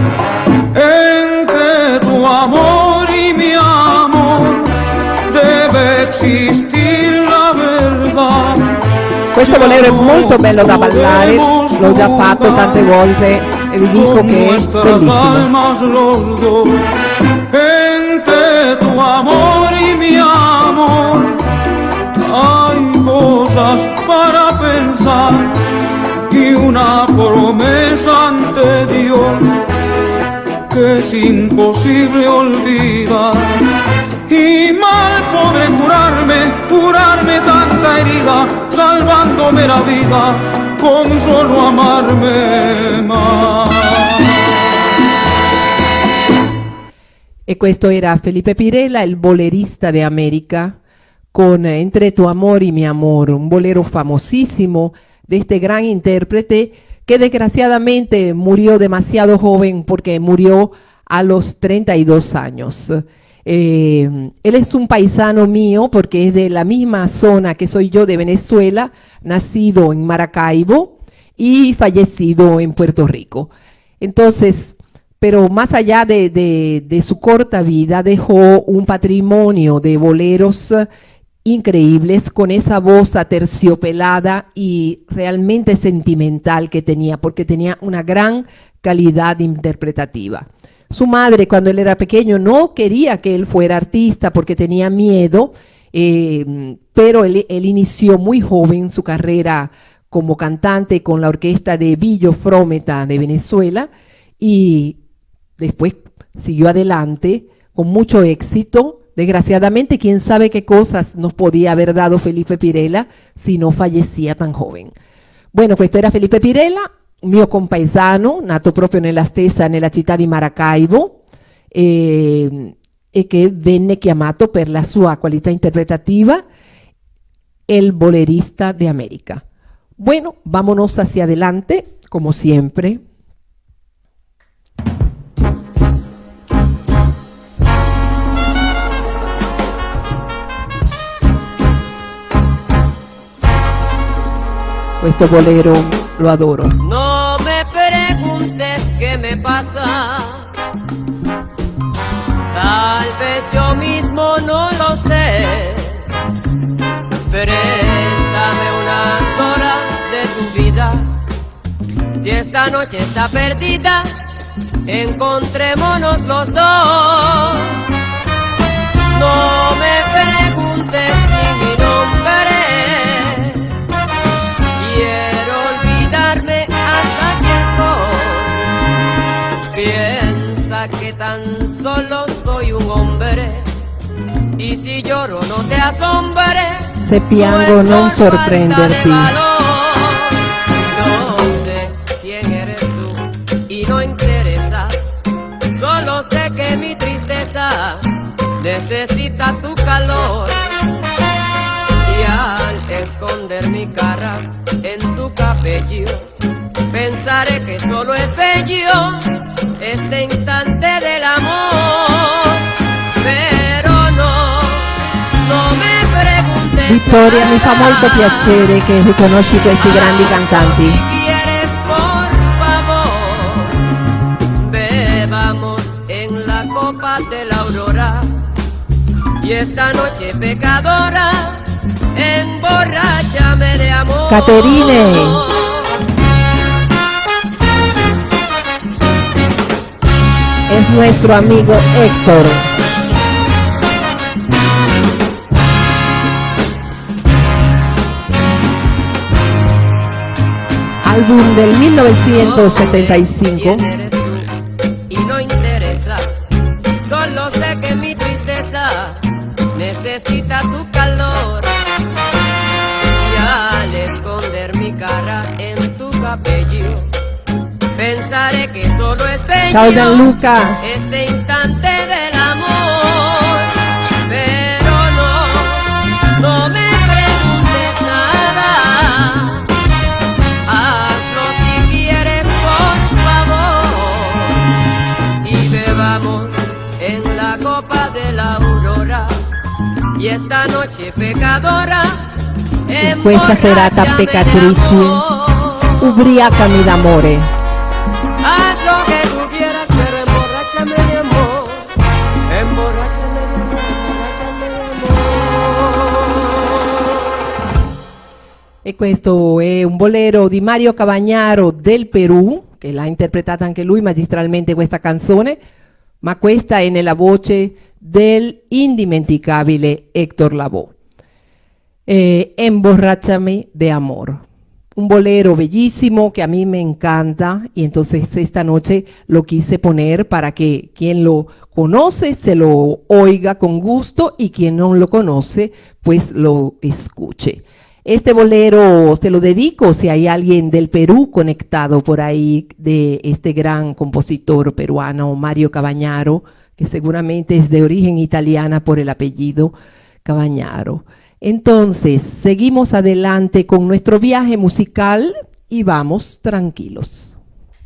Entre tu amor y mi amor deve existir la verità. Questo bolero è molto bello da ballare, l'ho già fatto tante volte e vi dico che è bellissimo. Entre tu amor y mi amor hay cosas para pensar y una promesa ante Dios que es imposible olvidar. Y mal podré curarme tanta herida, salvándome la vida con solo amarme más. E questo era Felipe Pirela, il bolerista de América, con Entre tu amor y mi amor, un bolero famosísimo de este gran intérprete que desgraciadamente murió demasiado joven porque murió a los 32 años. Él es un paisano mío porque es de la misma zona que soy yo, de Venezuela, nacido en Maracaibo y fallecido en Puerto Rico. Entonces, pero más allá de su corta vida, dejó un patrimonio de boleros increíbles con esa voz aterciopelada y realmente sentimental que tenía, porque tenía una gran calidad interpretativa. Su madre, cuando él era pequeño, no quería que él fuera artista porque tenía miedo, pero él inició muy joven su carrera como cantante con la orquesta de Billo Frometa de Venezuela y después siguió adelante con mucho éxito. Desgraciadamente, quién sabe qué cosas nos podía haber dado Felipe Pirela si no fallecía tan joven. Bueno, questo era Felipe Pirela, mio compaesano, nato proprio nella città di Maracaibo, e che venne chiamato per la sua qualità interpretativa el bolerista de América. Bueno, vámonos hacia adelante, como siempre. Questo bolero lo adoro. No me preguntes qué me pasa, tal vez yo mismo no lo sé. Préstame unas horas de tu vida, si esta noche está perdida, encontrémonos los dos. No me preguntes ni mi nombre, un hombre, y si lloro no te asombre, Se piango non sorprenderti. No sé quién eres tú y no interesa, solo sé que mi tristeza necesita tu calor. Y al esconder mi cara en tu cabello, pensaré que solo es bello este instante del amor. Pero no me preguntes Vittoria, nada. mi fa molto piacere che riconosci questi grandi cantanti. Si quieres, por favor, bebamos en la copa de la aurora, y esta noche pecadora, emborráchame de amor. Caterine. Es nuestro amigo Héctor. Álbum del 1975. ¿Quién eres tú? Y no interesa, solo sé que mi tristeza necesita tu calor. Y al esconder mi cara en tu cabello, pensaré que solo es bello Ciao Gianluca. este instante del amor. Pero no me preguntes nada. Hazlo si quieres, por favor, y bebamos en la copa de la aurora, y esta noche pecadora, Questa serata peccatrici, ubriacami d'amore. haz lo que tú quieras, pero emborráchame de amor, emborráchame de amor, emborráchame de amor. E questo è un bolero di Mario Cavagnaro del Perù, che l'ha interpretata anche lui magistralmente questa canzone, ma questa è nella voce del indimenticabile Héctor Lavoe. Emborráchame de amor. Un bolero bellísimo que a mí me encanta, y entonces esta noche lo quise poner para que quien lo conoce se lo oiga con gusto y quien no lo conoce pues lo escuche. Este bolero se lo dedico si hay alguien del Perú conectado por ahí, de este gran compositor peruano Mario Cavagnaro, que seguramente es de origen italiana por el apellido Cavagnaro. Entonces, seguimos adelante con nuestro viaje musical y vamos tranquilos.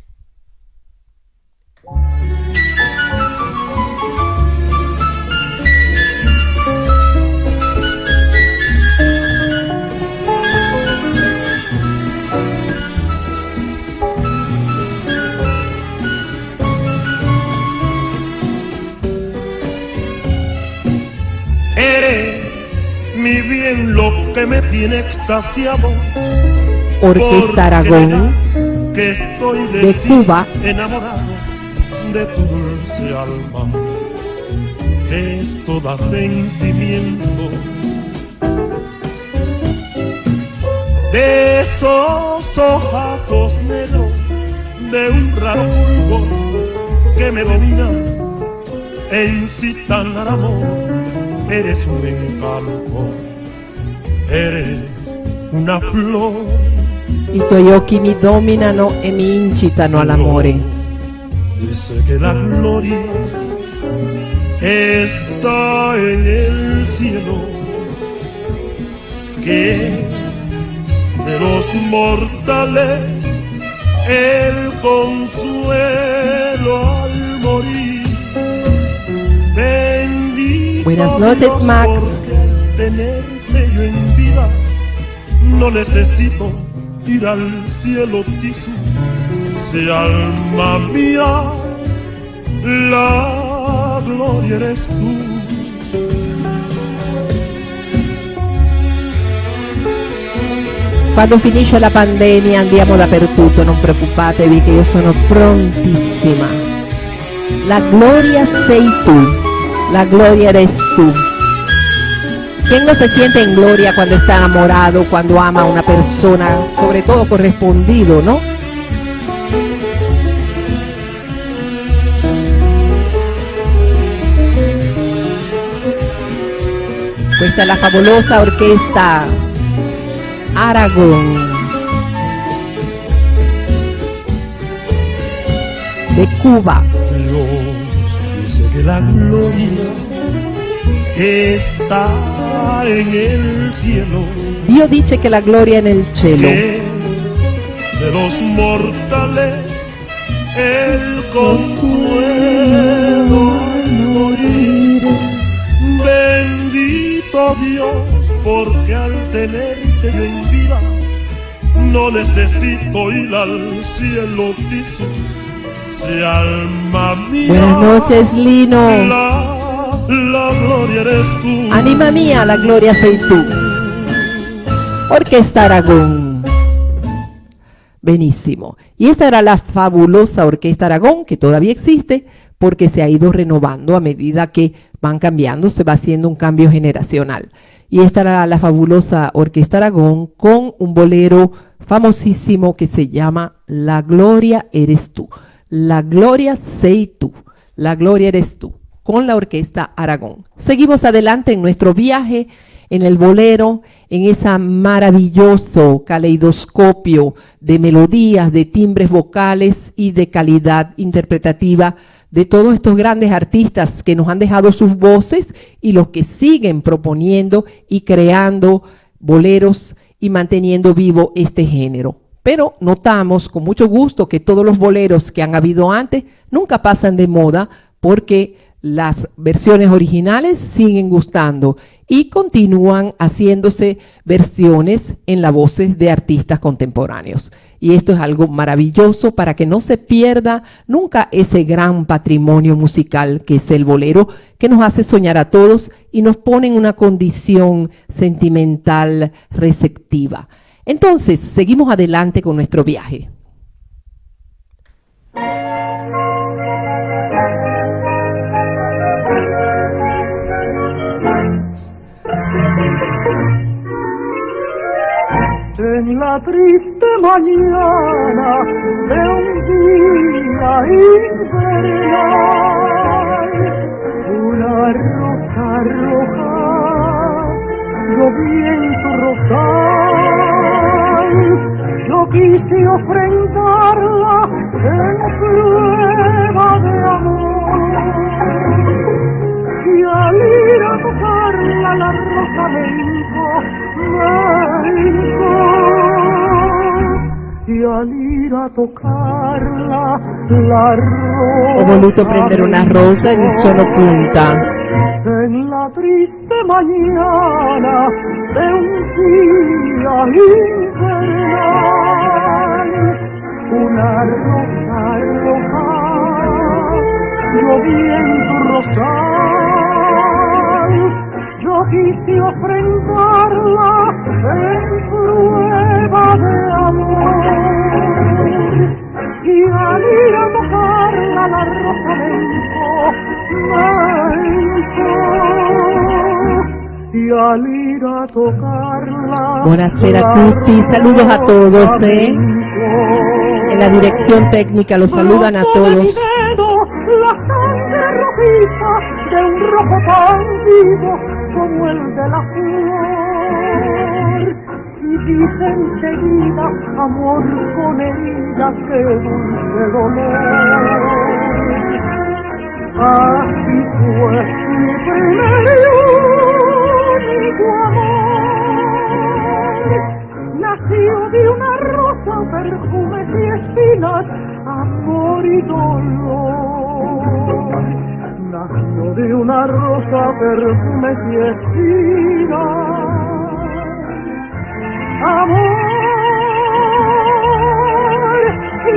Eres mi bien lo que me tiene extasiado. Orquesta Aragón Que estoy de ti, Cuba. enamorado de tu dulce alma, que esto da sentimiento. De esos ojazos negros, de un raro fulgor que me domina e incitan al amor. Eres un encanto, eres una flor. I tuoi occhi mi dominano e mi incitano all'amore. Dice que la gloria está en el cielo, que de los mortales el consuelo al morir. Bendito Buenas noches, Dios, Max. porque al tenerte yo en vida no necesito ir al cielo tisú. Si alma mía, la gloria eres tú. Quando finisce la pandemia andiamo dappertutto, non preoccupatevi che io sono prontissima. La gloria sei tú, la gloria eres tú. ¿Quién no se siente en gloria cuando está enamorado, cuando ama a una persona, sobre todo correspondido, no? Esta es la fabulosa orquesta Aragón de Cuba. Dios dice que la gloria está en el cielo. Dios dice que la gloria en el cielo. Que de los mortales el consuelo al morir. Bendito Dios, porque al tenerte yo en vida no necesito ir al cielo, dice, si alma mía. Buenas noches, Lino. La gloria eres tú. Anima mía, la gloria soy tú. Orquesta Aragón. Benísimo. Y esta era la fabulosa Orquesta Aragón, que todavía existe, porque se ha ido renovando a medida que van cambiando, se va haciendo un cambio generacional. Y esta era la fabulosa Orquesta Aragón con un bolero famosísimo que se llama La gloria eres tú. La gloria sei tú. La gloria eres tú. Con la Orquesta Aragón. Seguimos adelante en nuestro viaje en el bolero, en ese maravilloso caleidoscopio de melodías, de timbres vocales y de calidad interpretativa de todos estos grandes artistas que nos han dejado sus voces y los que siguen proponiendo y creando boleros y manteniendo vivo este género. Pero notamos con mucho gusto que todos los boleros que han habido antes nunca pasan de moda porque las versiones originales siguen gustando y continúan haciéndose versiones en las voces de artistas contemporáneos. Y esto es algo maravilloso para que no se pierda nunca ese gran patrimonio musical que es el bolero, que nos hace soñar a todos y nos pone en una condición sentimental receptiva. Entonces, seguimos adelante con nuestro viaje. En la triste mañana de un día infernal, una rosa roja llovió en tu rosal. Yo quise ofrendarla en prueba de amor, y al ir a tocarla la rosa me hincó, y al ir a tocarla la rosa. Ho voluto prendere una rosa e mi sono punta. En la triste mañana de un día infernal, una rosa roja llovió en tu rosal. Yo quise ofrendarla en prueba de amor, y al ir a tocarla la rosa me hincó, y al ir a tocarla. Buonasera a tutti, saludos a todos, En la dirección técnica los saludan a todos. La sangre rojiza de un rojo tan vivo como el de la flor, y dice enseguida amor con ella, qué dulce dolor. Así fue mi primer y único amor, nació de una rosa, perfumes y espinas, amor y dolor. Nació de una rosa, perfumes y espinas, amor y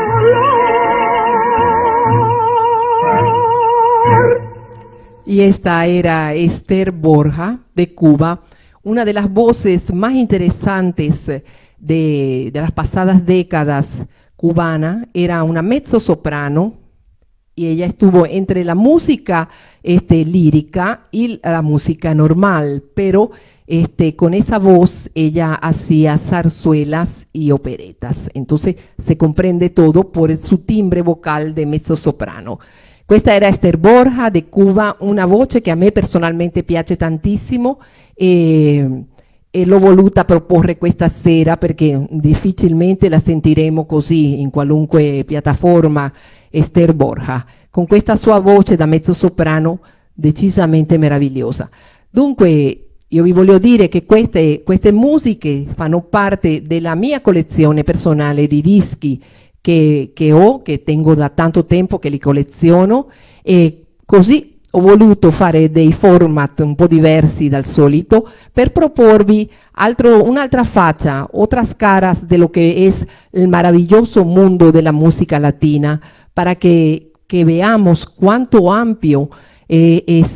dolor. Y esta era Esther Borja, de Cuba, una de las voces más interesantes de las pasadas décadas cubana. Era una mezzosoprano, y ella estuvo entre la música lírica y la música normal, pero con esa voz ella hacía zarzuelas y operetas. Entonces se comprende todo por su timbre vocal de mezzosoprano. Questa era Esther Borja de Cuba, una voce che a me personalmente piace tantissimo e l'ho voluta proporre questa sera perché difficilmente la sentiremo così in qualunque piattaforma. Esther Borja, con questa sua voce da mezzosoprano decisamente meravigliosa. Dunque, io vi voglio dire che queste musiche fanno parte della mia collezione personale di dischi che tengo da tanto tempo che li colleziono, e così ho voluto fare dei format un po' diversi dal solito per proporvi un'altra faccia, otras caras de lo que es el maravilloso mundo de la música latina, para que veamos cuánto amplio es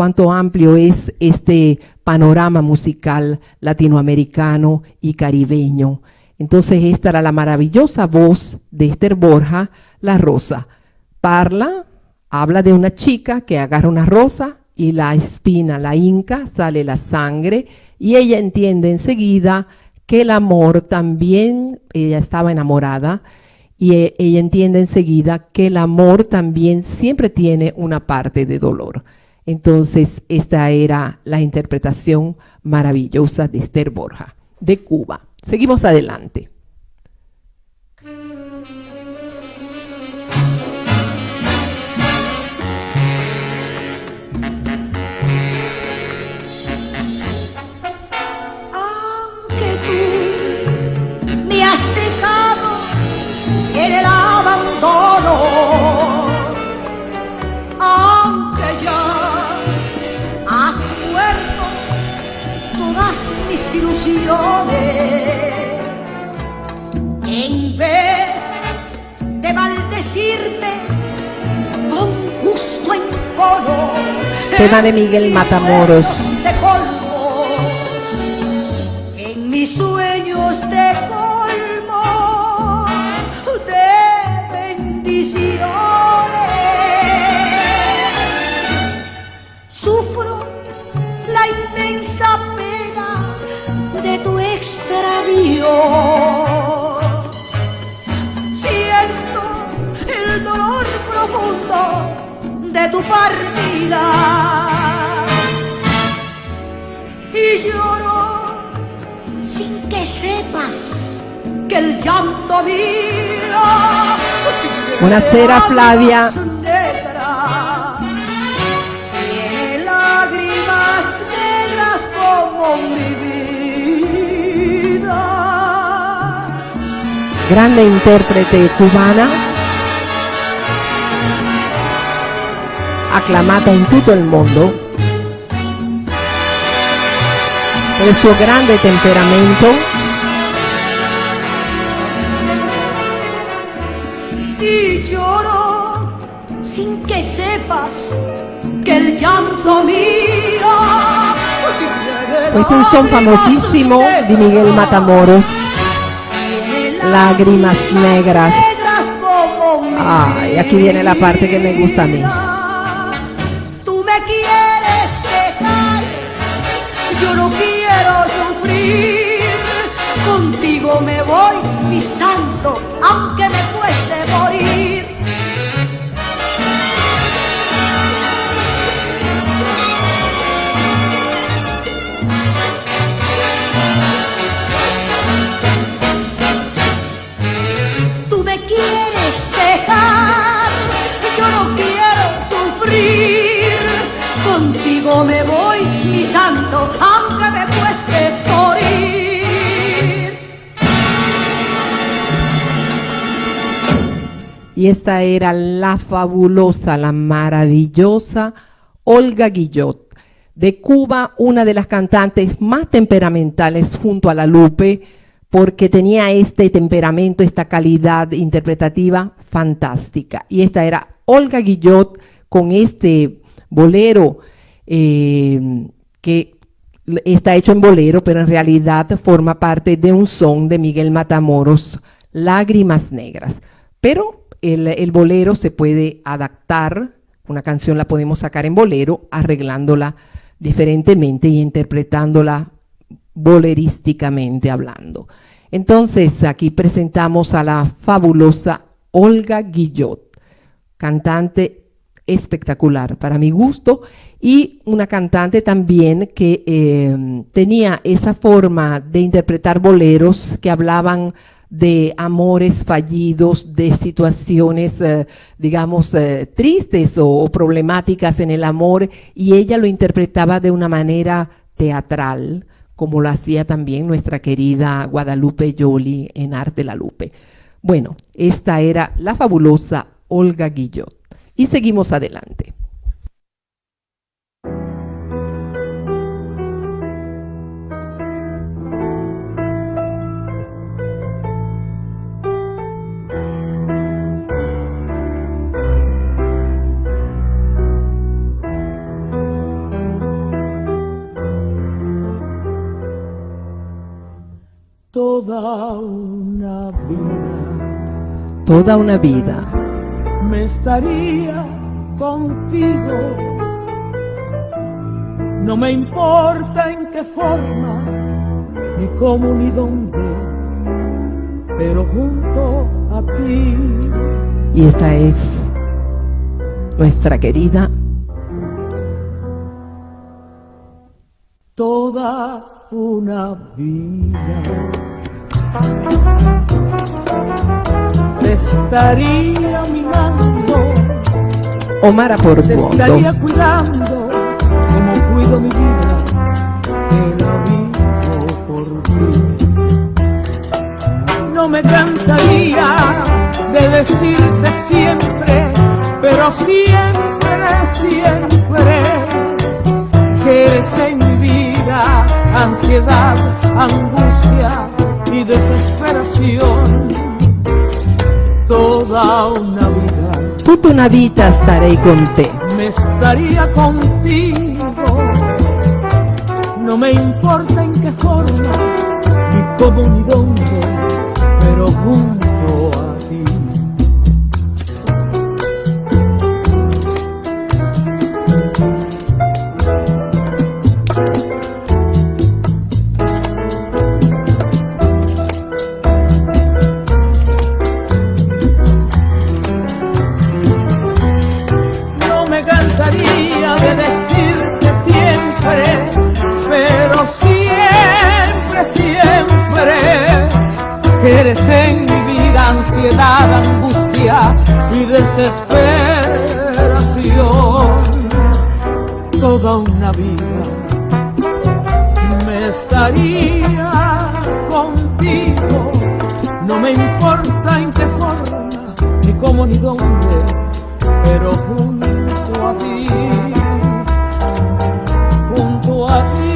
este panorama musical latinoamericano y caribeño. Entonces esta era la maravillosa voz de Esther Borja, la rosa. Habla de una chica que agarra una rosa y la espina, la hinca, sale la sangre y ella entiende enseguida que el amor también, ella estaba enamorada, y ella entiende enseguida que el amor también siempre tiene una parte de dolor. Entonces, esta era la interpretación maravillosa de Esther Borja, de Cuba. Seguimos adelante. Aunque tú me has dejado en el abandono, aunque ya has muerto todas mis ilusiones, en vez de maldecirme con gusto encono, tema de Miguel Matamoros. de colmo, en mis sueños de colmo de bendiciones, sufro la inmensa pena de tu extravío, siento el dolor profundo de tu partida y lloro sin que sepas que el llanto mío Buonasera Flavia. tiene lágrimas negras como mi vida. Grande interprete cubana, acclamata in tutto il mondo per il suo grande temperamento Y lloro sin que sepas que el llanto mío. Questo è un son famosissimo di Miguel Matamoros, Lágrimas Negras. Ay, aquí viene la parte que me gusta a mí. Tú me quieres dejar, yo no quiero sufrir. Contigo me voy, mi santo, aunque me cueste morir. Tú me quieres dejar, yo no quiero sufrir. Contigo me voy, mi santo, aunque me cueste morir. Y esta era la fabulosa, la maravillosa Olga Guillot, de Cuba, una de las cantantes más temperamentales junto a la Lupe, porque tenía este temperamento, esta calidad interpretativa fantástica. Y esta era Olga Guillot con este bolero que está hecho en bolero, pero en realidad forma parte de un son de Miguel Matamoros, Lágrimas Negras. Pero el bolero se puede adaptar, una canción la podemos sacar en bolero, arreglándola diferentemente y interpretándola bolerísticamente hablando. Entonces aquí presentamos a la fabulosa Olga Guillot, cantante espectacular para mi gusto, y una cantante también que tenía esa forma de interpretar boleros que hablaban de amores fallidos, de situaciones, digamos, tristes o problemáticas en el amor, y ella lo interpretaba de una manera teatral, como lo hacía también nuestra querida Guadalupe Yoli en Arte La Lupe. Bueno, esta era la fabulosa Olga Guillot. Y seguimos adelante. Toda una vida me estaría contigo, no me importa en qué forma, ni cómo ni dónde, pero junto a ti. Y esta es nuestra querida Toda una vida. Te estaría mirando, Omar Portuondo. te estaría cuidando como cuido mi vida, que la vivo por ti. No me cansaría de decirte siempre, pero siempre, siempre, que eres en mi vida ansiedad, angustia y desesperación. Toda una vida, tutta una vita starei con te. me estaría contigo, no me importa en qué forma, ni cómo ni dónde, pero junto a ti. De decirte siempre, pero siempre, siempre, que eres en mi vida ansiedad, angustia y desesperación. Toda una vida me estaría contigo, no me importa en qué forma, ni cómo ni dónde, pero junto a ti, junto a ti.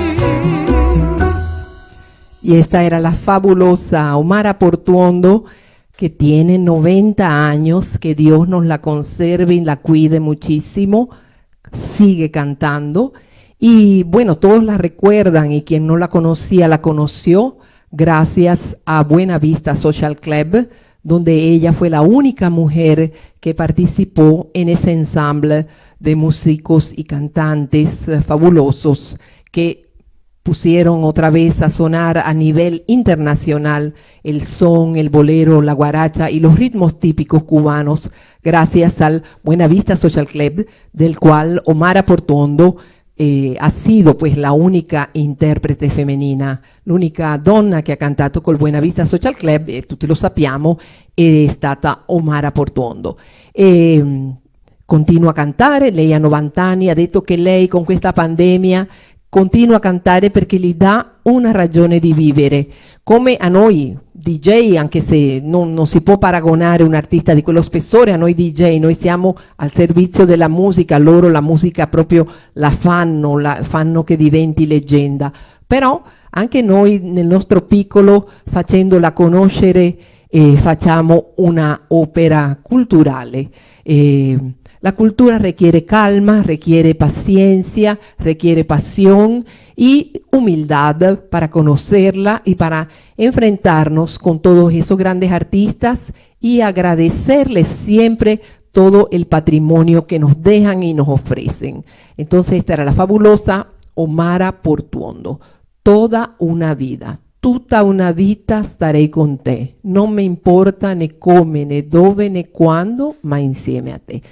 Y esta era la fabulosa Omar Portuondo, que tiene 90 años, que Dios nos la conserve y la cuide muchísimo, sigue cantando. Y bueno, todos la recuerdan, y quien no la conocía, la conoció gracias a Buena Vista Social Club, donde ella fue la única mujer que participó en ese ensamble de músicos y cantantes fabulosos que pusieron otra vez a sonar a nivel internacional el son, el bolero, la guaracha y los ritmos típicos cubanos, gracias al Buena Vista Social Club, del cual Omar Portuondo ha sido pues la única intérprete femenina, l'unica donna che ha cantato col Buena Vista Social Club, e tutti lo sappiamo, è stata Omar Portuondo. Continua a cantare, lei ha 90 anni, ha detto che lei con questa pandemia continua a cantare perché gli dà una ragione di vivere, come a noi DJ, anche se non si può paragonare un artista di quello spessore, a noi DJ, noi siamo al servizio della musica, loro la musica proprio la fanno che diventi leggenda, però anche noi nel nostro piccolo, facendola conoscere, facciamo una opera culturale. La cultura requiere calma, requiere paciencia, requiere pasión y humildad para conocerla y para enfrentarnos con todos esos grandes artistas y agradecerles siempre todo el patrimonio que nos dejan y nos ofrecen. Entonces esta era la fabulosa Omar Portuondo. Toda una vida, tutta una vita starei con te, non mi importa né come né dove né quando, ma insieme a te.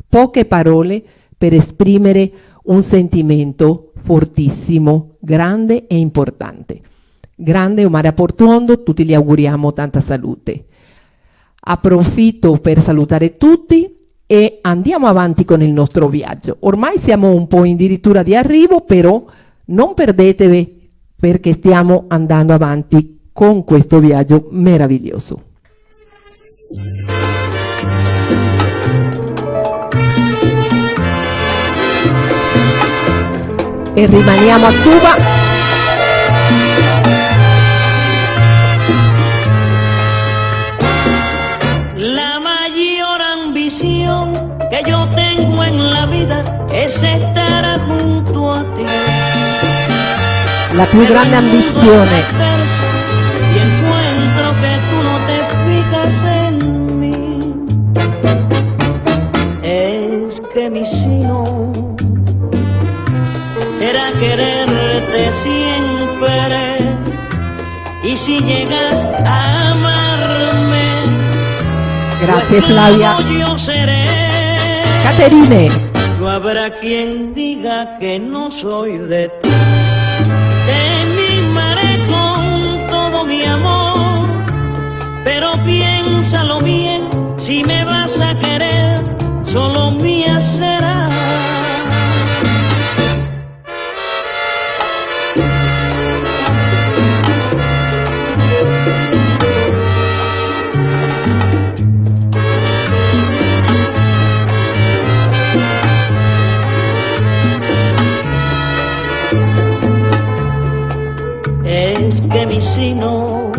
poche parole per esprimere un sentimento fortissimo, grande e importante. Grande Omar Aportuondo, tutti gli auguriamo tanta salute. Approfitto per salutare tutti e andiamo avanti con il nostro viaggio. Ormai siamo un po' addirittura di arrivo, però non perdetevi perché stiamo andando avanti con questo viaggio meraviglioso. E rimaniamo a Cuba. Que yo tengo en la vida es estar junto a ti. La più grande ambizione. Y encuentro que tú no te fijas en mí. Es que mi sino será quererte siempre. Y si llegas a amarme, gracias, Flavia. Yo seré. Caterine. No habrá quien diga que no soy de ti. Te mimaré con todo mi amor, pero piénsalo bien, si me vas a querer, solo mía será. Que mi sino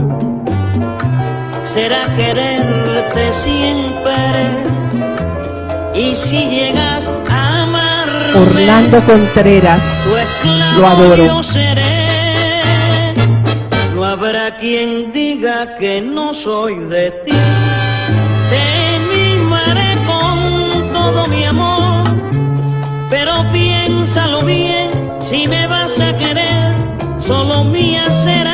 será quererte siempre, y si llegas a amarme, Orlando Contreras, lo adoro. Yo seré. No habrá quien diga que no soy de ti. Te mimaré con todo mi amor, pero piénsalo bien, si me vas a querer, solo mía será.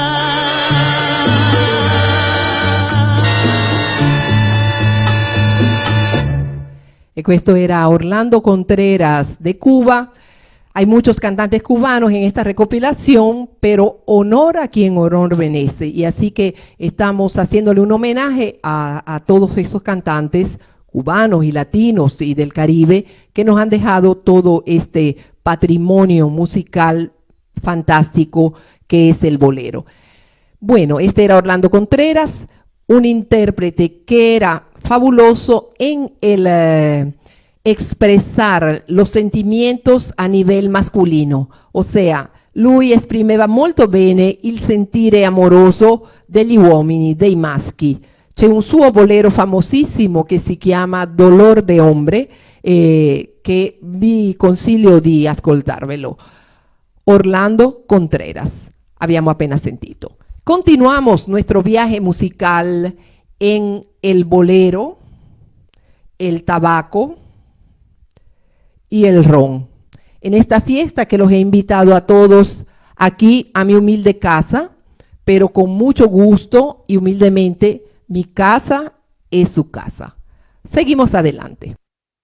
E questo era Orlando Contreras de Cuba. Hay muchos cantantes cubanos en esta recopilación, pero honor a quien honor merece. Y así que estamos haciéndole un homenaje a todos esos cantantes cubanos y latinos y del Caribe que nos han dejado todo este patrimonio musical fantástico que es el bolero. Bueno, este era Orlando Contreras, un intérprete que era fabuloso en el expressar los sentimientos a nivel masculino, o sea, lui esprimeva molto bene il sentire amoroso degli uomini, dei maschi. C'è un suo bolero famosissimo che si chiama Dolor de Hombre, che vi consiglio di ascoltarvelo. Orlando Contreras, habíamos apenas sentido. Continuamos nuestro viaje musical en el bolero, el tabaco y el ron. En esta fiesta que los he invitado a todos aquí a mi humilde casa, pero con mucho gusto y humildemente, mi casa es su casa. Seguimos adelante.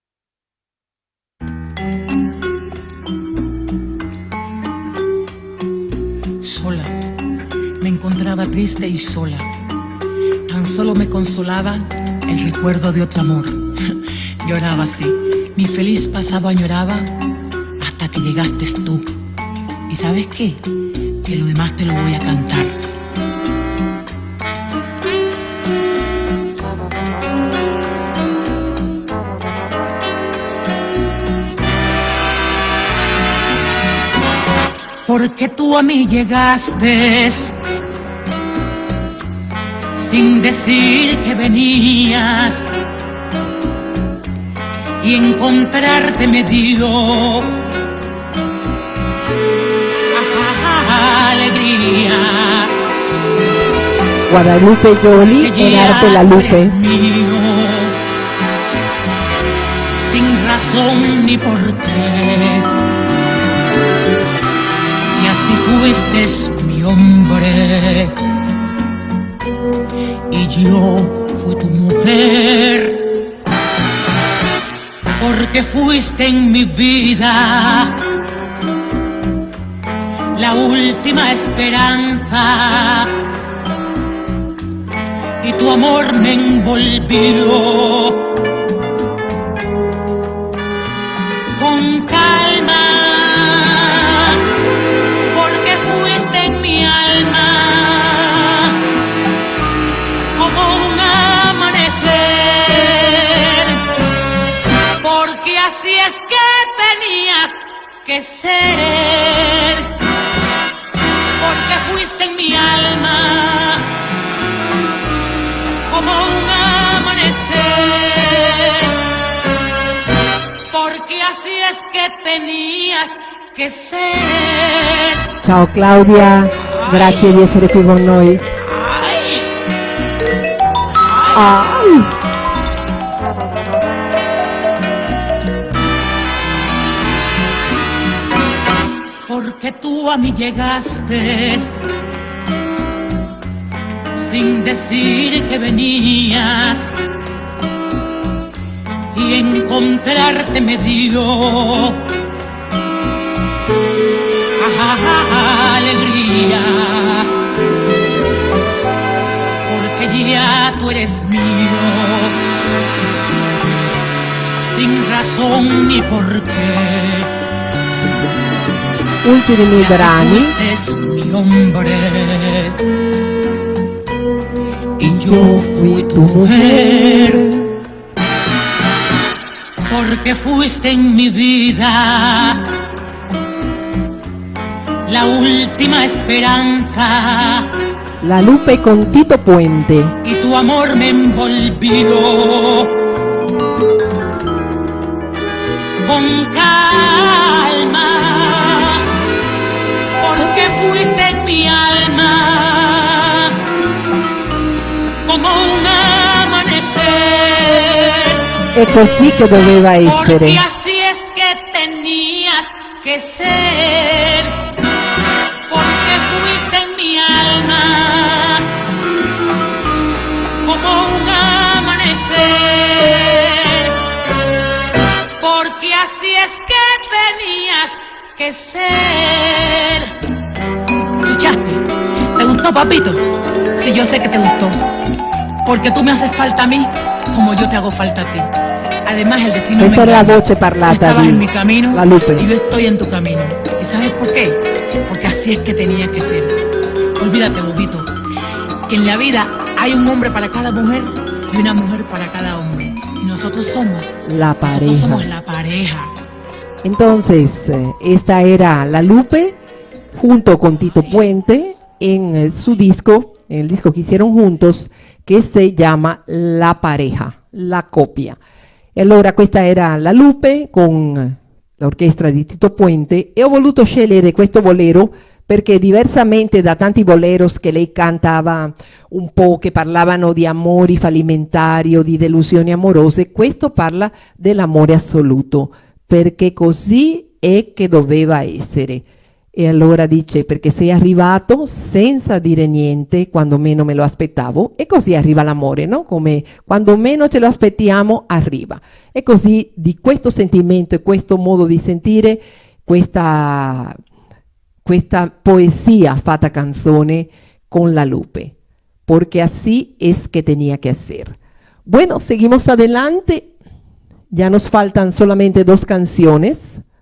Sola, me encontraba triste y sola. Tan solo me consolaba el recuerdo de otro amor. Lloraba así, mi feliz pasado añoraba hasta que llegaste tú. ¿Y sabes qué? Que lo demás te lo voy a cantar. Porque tú a mí llegaste sin decir que venías, y encontrarte me dio alegría. Guadalupe Yoli en Arte La Lupe. Mío, sin razón ni por qué, y así fuiste mi hombre y yo fui tu mujer. porque fuiste en mi vida la última esperanza y tu amor me envolvió con calma, porque fuiste en mi alma como un amanecer, porque así es que tenías que ser, porque fuiste en mi alma como un amanecer, porque así es que tenías che ser. Ciao Claudia, grazie di essere qui con noi. Porque tú a mí llegaste sin decir que venías y encontrarte me dio alegría, porque ya tú eres mío sin razón ni por qué. Ultimi brani. Es mi hombre y yo fui tu mujer, porque fuiste en mi vida la última esperanza. La Lupe con Tito Puente. Y tu amor me envolvió con calma, porque fuiste en mi alma come un amanecer. È così che doveva essere. Porque así es que tenías que ser, porque fuiste en mi alma como un amanecer, porque así es que tenías que ser. ¿Escuchaste? ¿Te gustó, papito? Sí, yo sé que te gustó, porque tú me haces falta a mí como yo te hago falta a ti. Además, el destino Questa è la voce parlata estabas di en mi camino La Lupe. y yo estoy en tu camino. ¿Y sabes por qué? Porque así es que tenía que ser. Olvídate, bobito, que en la vida hay un hombre para cada mujer y una mujer para cada hombre. Y nosotros somos la pareja. Nosotros somos la pareja. Entonces, esta era La Lupe junto con Tito Puente en su disco, en el disco que hicieron juntos, che si chiama La Pareja, la coppia. E allora questa era La Lupe con l'orchestra di Tito Puente e ho voluto scegliere questo bolero perché diversamente da tanti boleros che lei cantava un po' che parlavano di amori fallimentari o di delusioni amorose, questo parla dell'amore assoluto, perché così è che doveva essere. E allora dice, perché sei arrivato senza dire niente quando meno me lo aspettavo, e così arriva l'amore, no? Come quando meno ce lo aspettiamo arriva. E così di questo sentimento e questo modo di sentire, questa poesía fatta canzone con La Lupe, porque así es que tenía que hacer. Bueno, seguimos adelante, ya nos faltan solamente 2 canciones.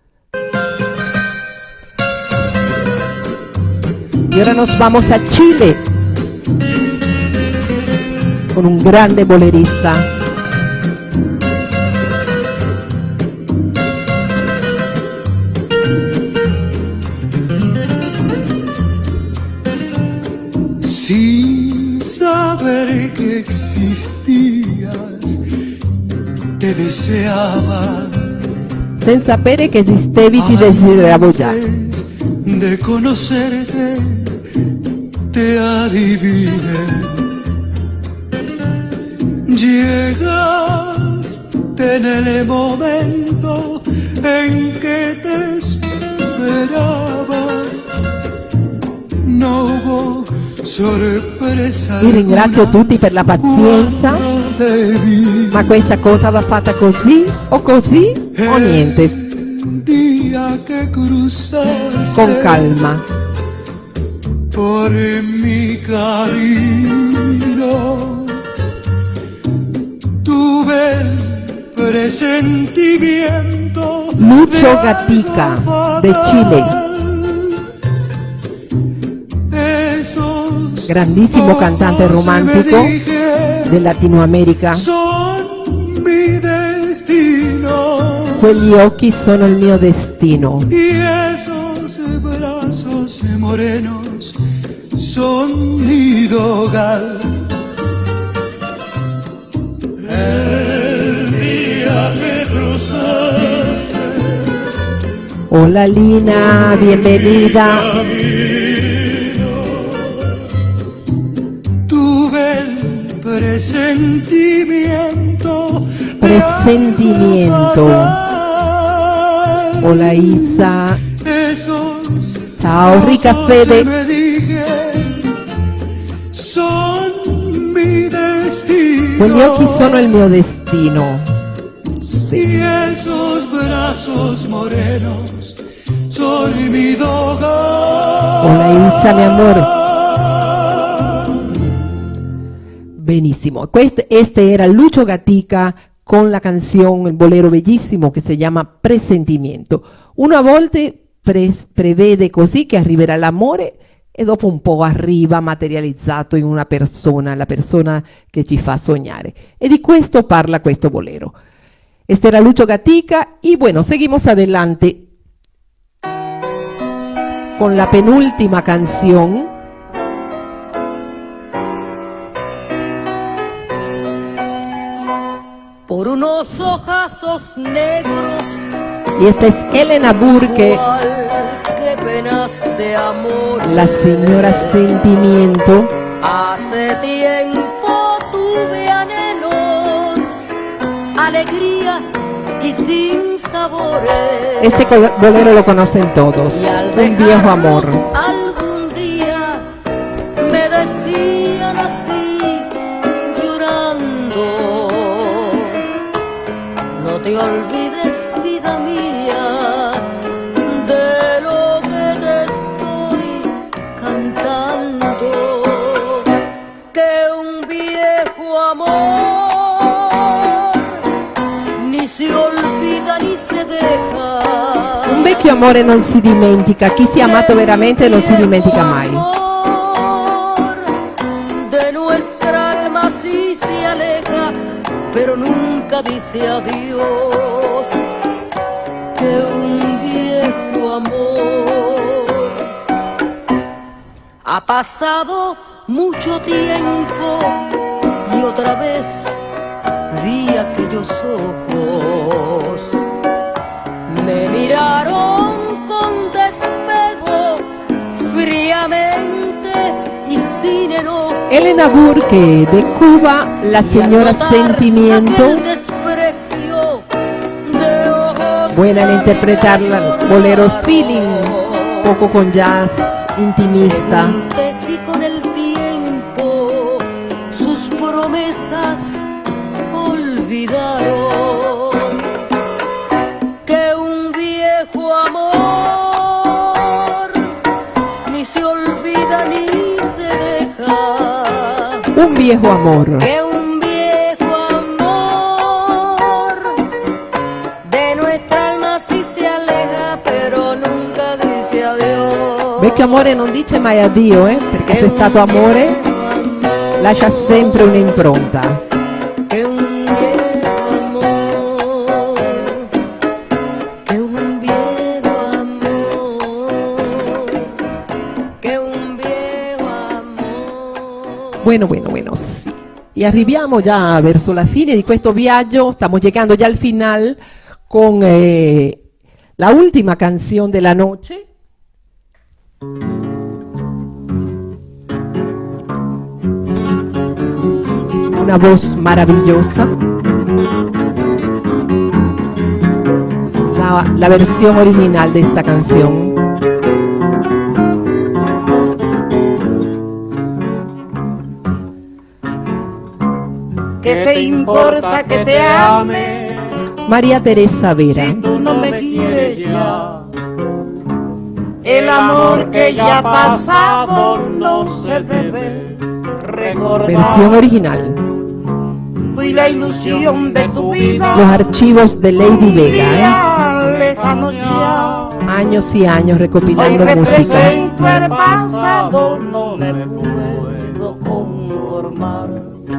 Y ahora nos vamos a Chile con un grande bolerista. Sin saber que existías, te deseaba. Senza sapere che esistevi ti desideravo già. De conocerte te adiviné. Llegaste en el momento en que te esperaba. No hubo sorpresa. Vi ringrazio tutti per la pazienza. te vi. Ma questa cosa va fatta così o niente, El día que cruzaste con calma. por mi camino, tuve el presentimiento. Lucho Gatica, de Chile, Esos grandissimo cantante ojos romántico me dije, de Latinoamerica. son mi destino. Quegli occhi sono il mio destino. Y esos brazos morenos son mi dogal. El día que cruzaste Hola Lina, bienvenida. tuve el presentimiento. Presentimiento. Hola Isa. Esos Ciao, Rica ojos Fede. me dije, son mi destino. Quegli occhi sono il mio destino. Y esos brazos morenos son mi dogal. Hola Isa, mi amor. Benissimo, este era Lucio Gatica con la canción, el bolero bellissimo che si chiama Presentimiento. Una volta prevede così che arriverà l'amore e dopo un po' arriva materializzato in una persona, la persona che ci fa sognare. E di questo parla questo bolero. Este era Lucio Gatica y bueno, seguimos adelante con la penúltima canción. Por unos ojazos negros, Y esta es Elena Burke, igual que penas de amor. la señora Sentimiento. Hace tiempo tuve anhelos, alegrías y sin sabores. Este bolero lo conocen todos, Y al un viejo amor. dejarlos algún día me decían así, llorando: no te olvides, vida mía, de lo que te estoy cantando, que un viejo amor ni se olvida ni se deja. Un vecchio amore non si dimentica, chi si è amato veramente non si dimentica mai. De nuestra alma sí se aleja, pero nunca dice adiós. Que un viejo amor. Ha pasado mucho tiempo y otra vez vi aquellos ojos. Me miraron con despego, fríamente y sin enojo. Elena Burke, de Cuba, la señora Sentimiento. Aquel desprecio de ojos Buena en interpretarla, bolero feeling, poco con jazz, intimista. antes y con el tiempo sus promesas olvidaron. Que un viejo amor ni se olvida ni se deja. Un viejo amor. Que un viejo amor de nuestra alma sí se aleja, pero nunca dice adiós. Vecchio amore non dice mai addio, perché se è stato amore lascia sempre un'impronta. Que un viejo amor, que un viejo amor, que un viejo amor. Bueno, sì. E arriviamo già verso la fine di questo viaggio, stiamo llegando già al final con la última canción de la noche. Una voz maravillosa, la versión original de esta canción. ¿Qué te importa que te ame? María Teresa Vera. Si tú no me quieres ya, el amor que ya ha pasado no se debe recordar. Versión original. Fui la ilusión de tu vida. Los archivos de Lady Vega, lejano ya. Años y años recopilando Hoy música. represento el pasado, no me puedo conformar.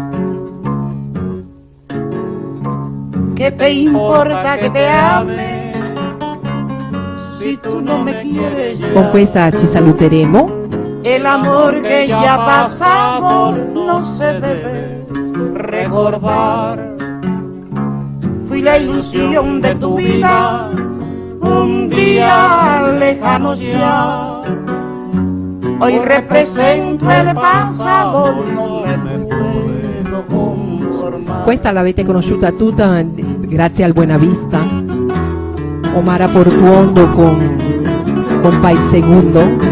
¿Qué te importa que te ame? Si tú no me quieres ya. Con questa ci saluteremo. El amor que ya ha pasado no se debe recordar. Fui la ilusión de tu vida, un día lejano ya. Hoy represento el pasado, no me puedo conformar. Questa l'avete conosciuta tutta grazie al Buenavista. Omar Portuondo con País Segundo.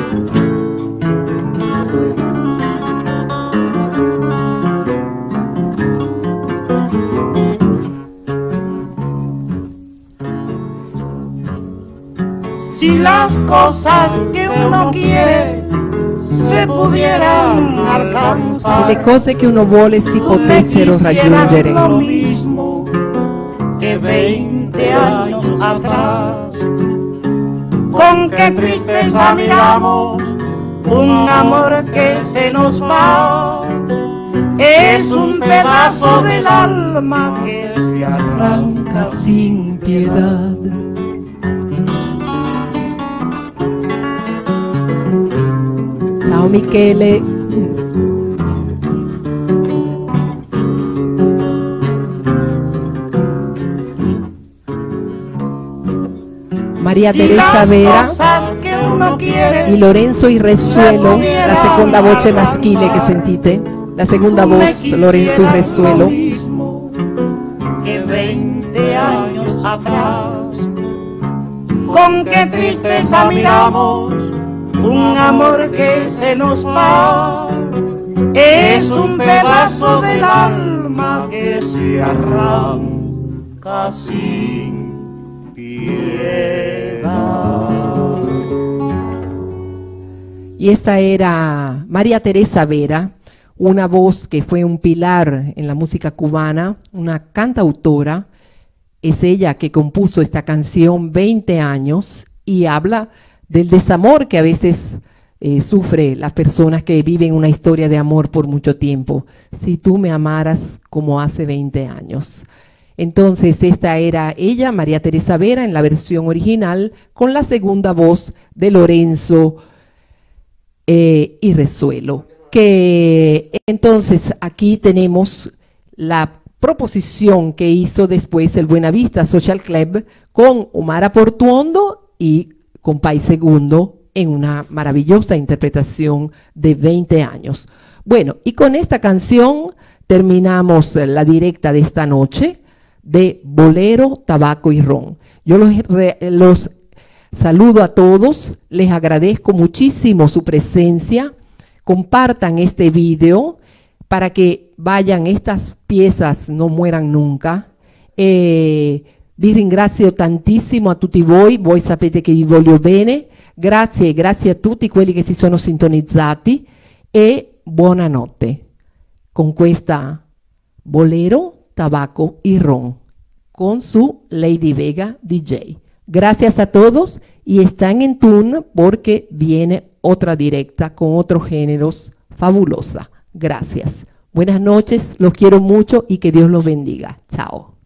Si las cosas que uno quiere se pudieran alcanzar, Se le cose che uno vuole si potessero raggiungere. lo mismo que 20 años atrás. Con qué tristeza miramos un amor que se nos va. Es un pedazo del alma que se arranca sin piedad. Ciao Michele. Maria Teresa Vera y Lorenzo Irresuelo, la seconda voce maschile che sentite, la seconda voz Lorenzo Irresuelo. Que 20 años atrás, con qué tristeza miramos un amor que se nos va. Es un pedazo del alma que se arranca sin piedad. Y esta era María Teresa Vera, una voz que fue un pilar en la música cubana, una cantautora. Es ella que compuso esta canción 20 años y habla del desamor que a veces sufre las personas que viven una historia de amor por mucho tiempo. Si tú me amaras como hace 20 años. Entonces esta era ella, María Teresa Vera, en la versión original, con la segunda voz de Lorenzo Irresuelo. Que entonces aquí tenemos la proposición que hizo después el Buenavista Social Club con Omar Portuondo y con País Segundo en una maravillosa interpretación de 20 años. Bueno, y con esta canción terminamos la directa de esta noche de Bolero, Tabaco y Ron. Yo los saludo a todos, les agradezco muchísimo su presencia. Compartan este video para que vayan, estas piezas no mueran nunca. Vi ringrazio tantissimo a tutti voi sapete che vi voglio bene, grazie a tutti quelli che si sono sintonizzati e buonanotte con questa Bolero, Tabaco y Ron con su Lady Vega DJ. Gracias a todos y están en tune porque viene otra directa con otros géneros fabulosa. Gracias. Buenas noches, los quiero mucho y que Dios los bendiga. Chao.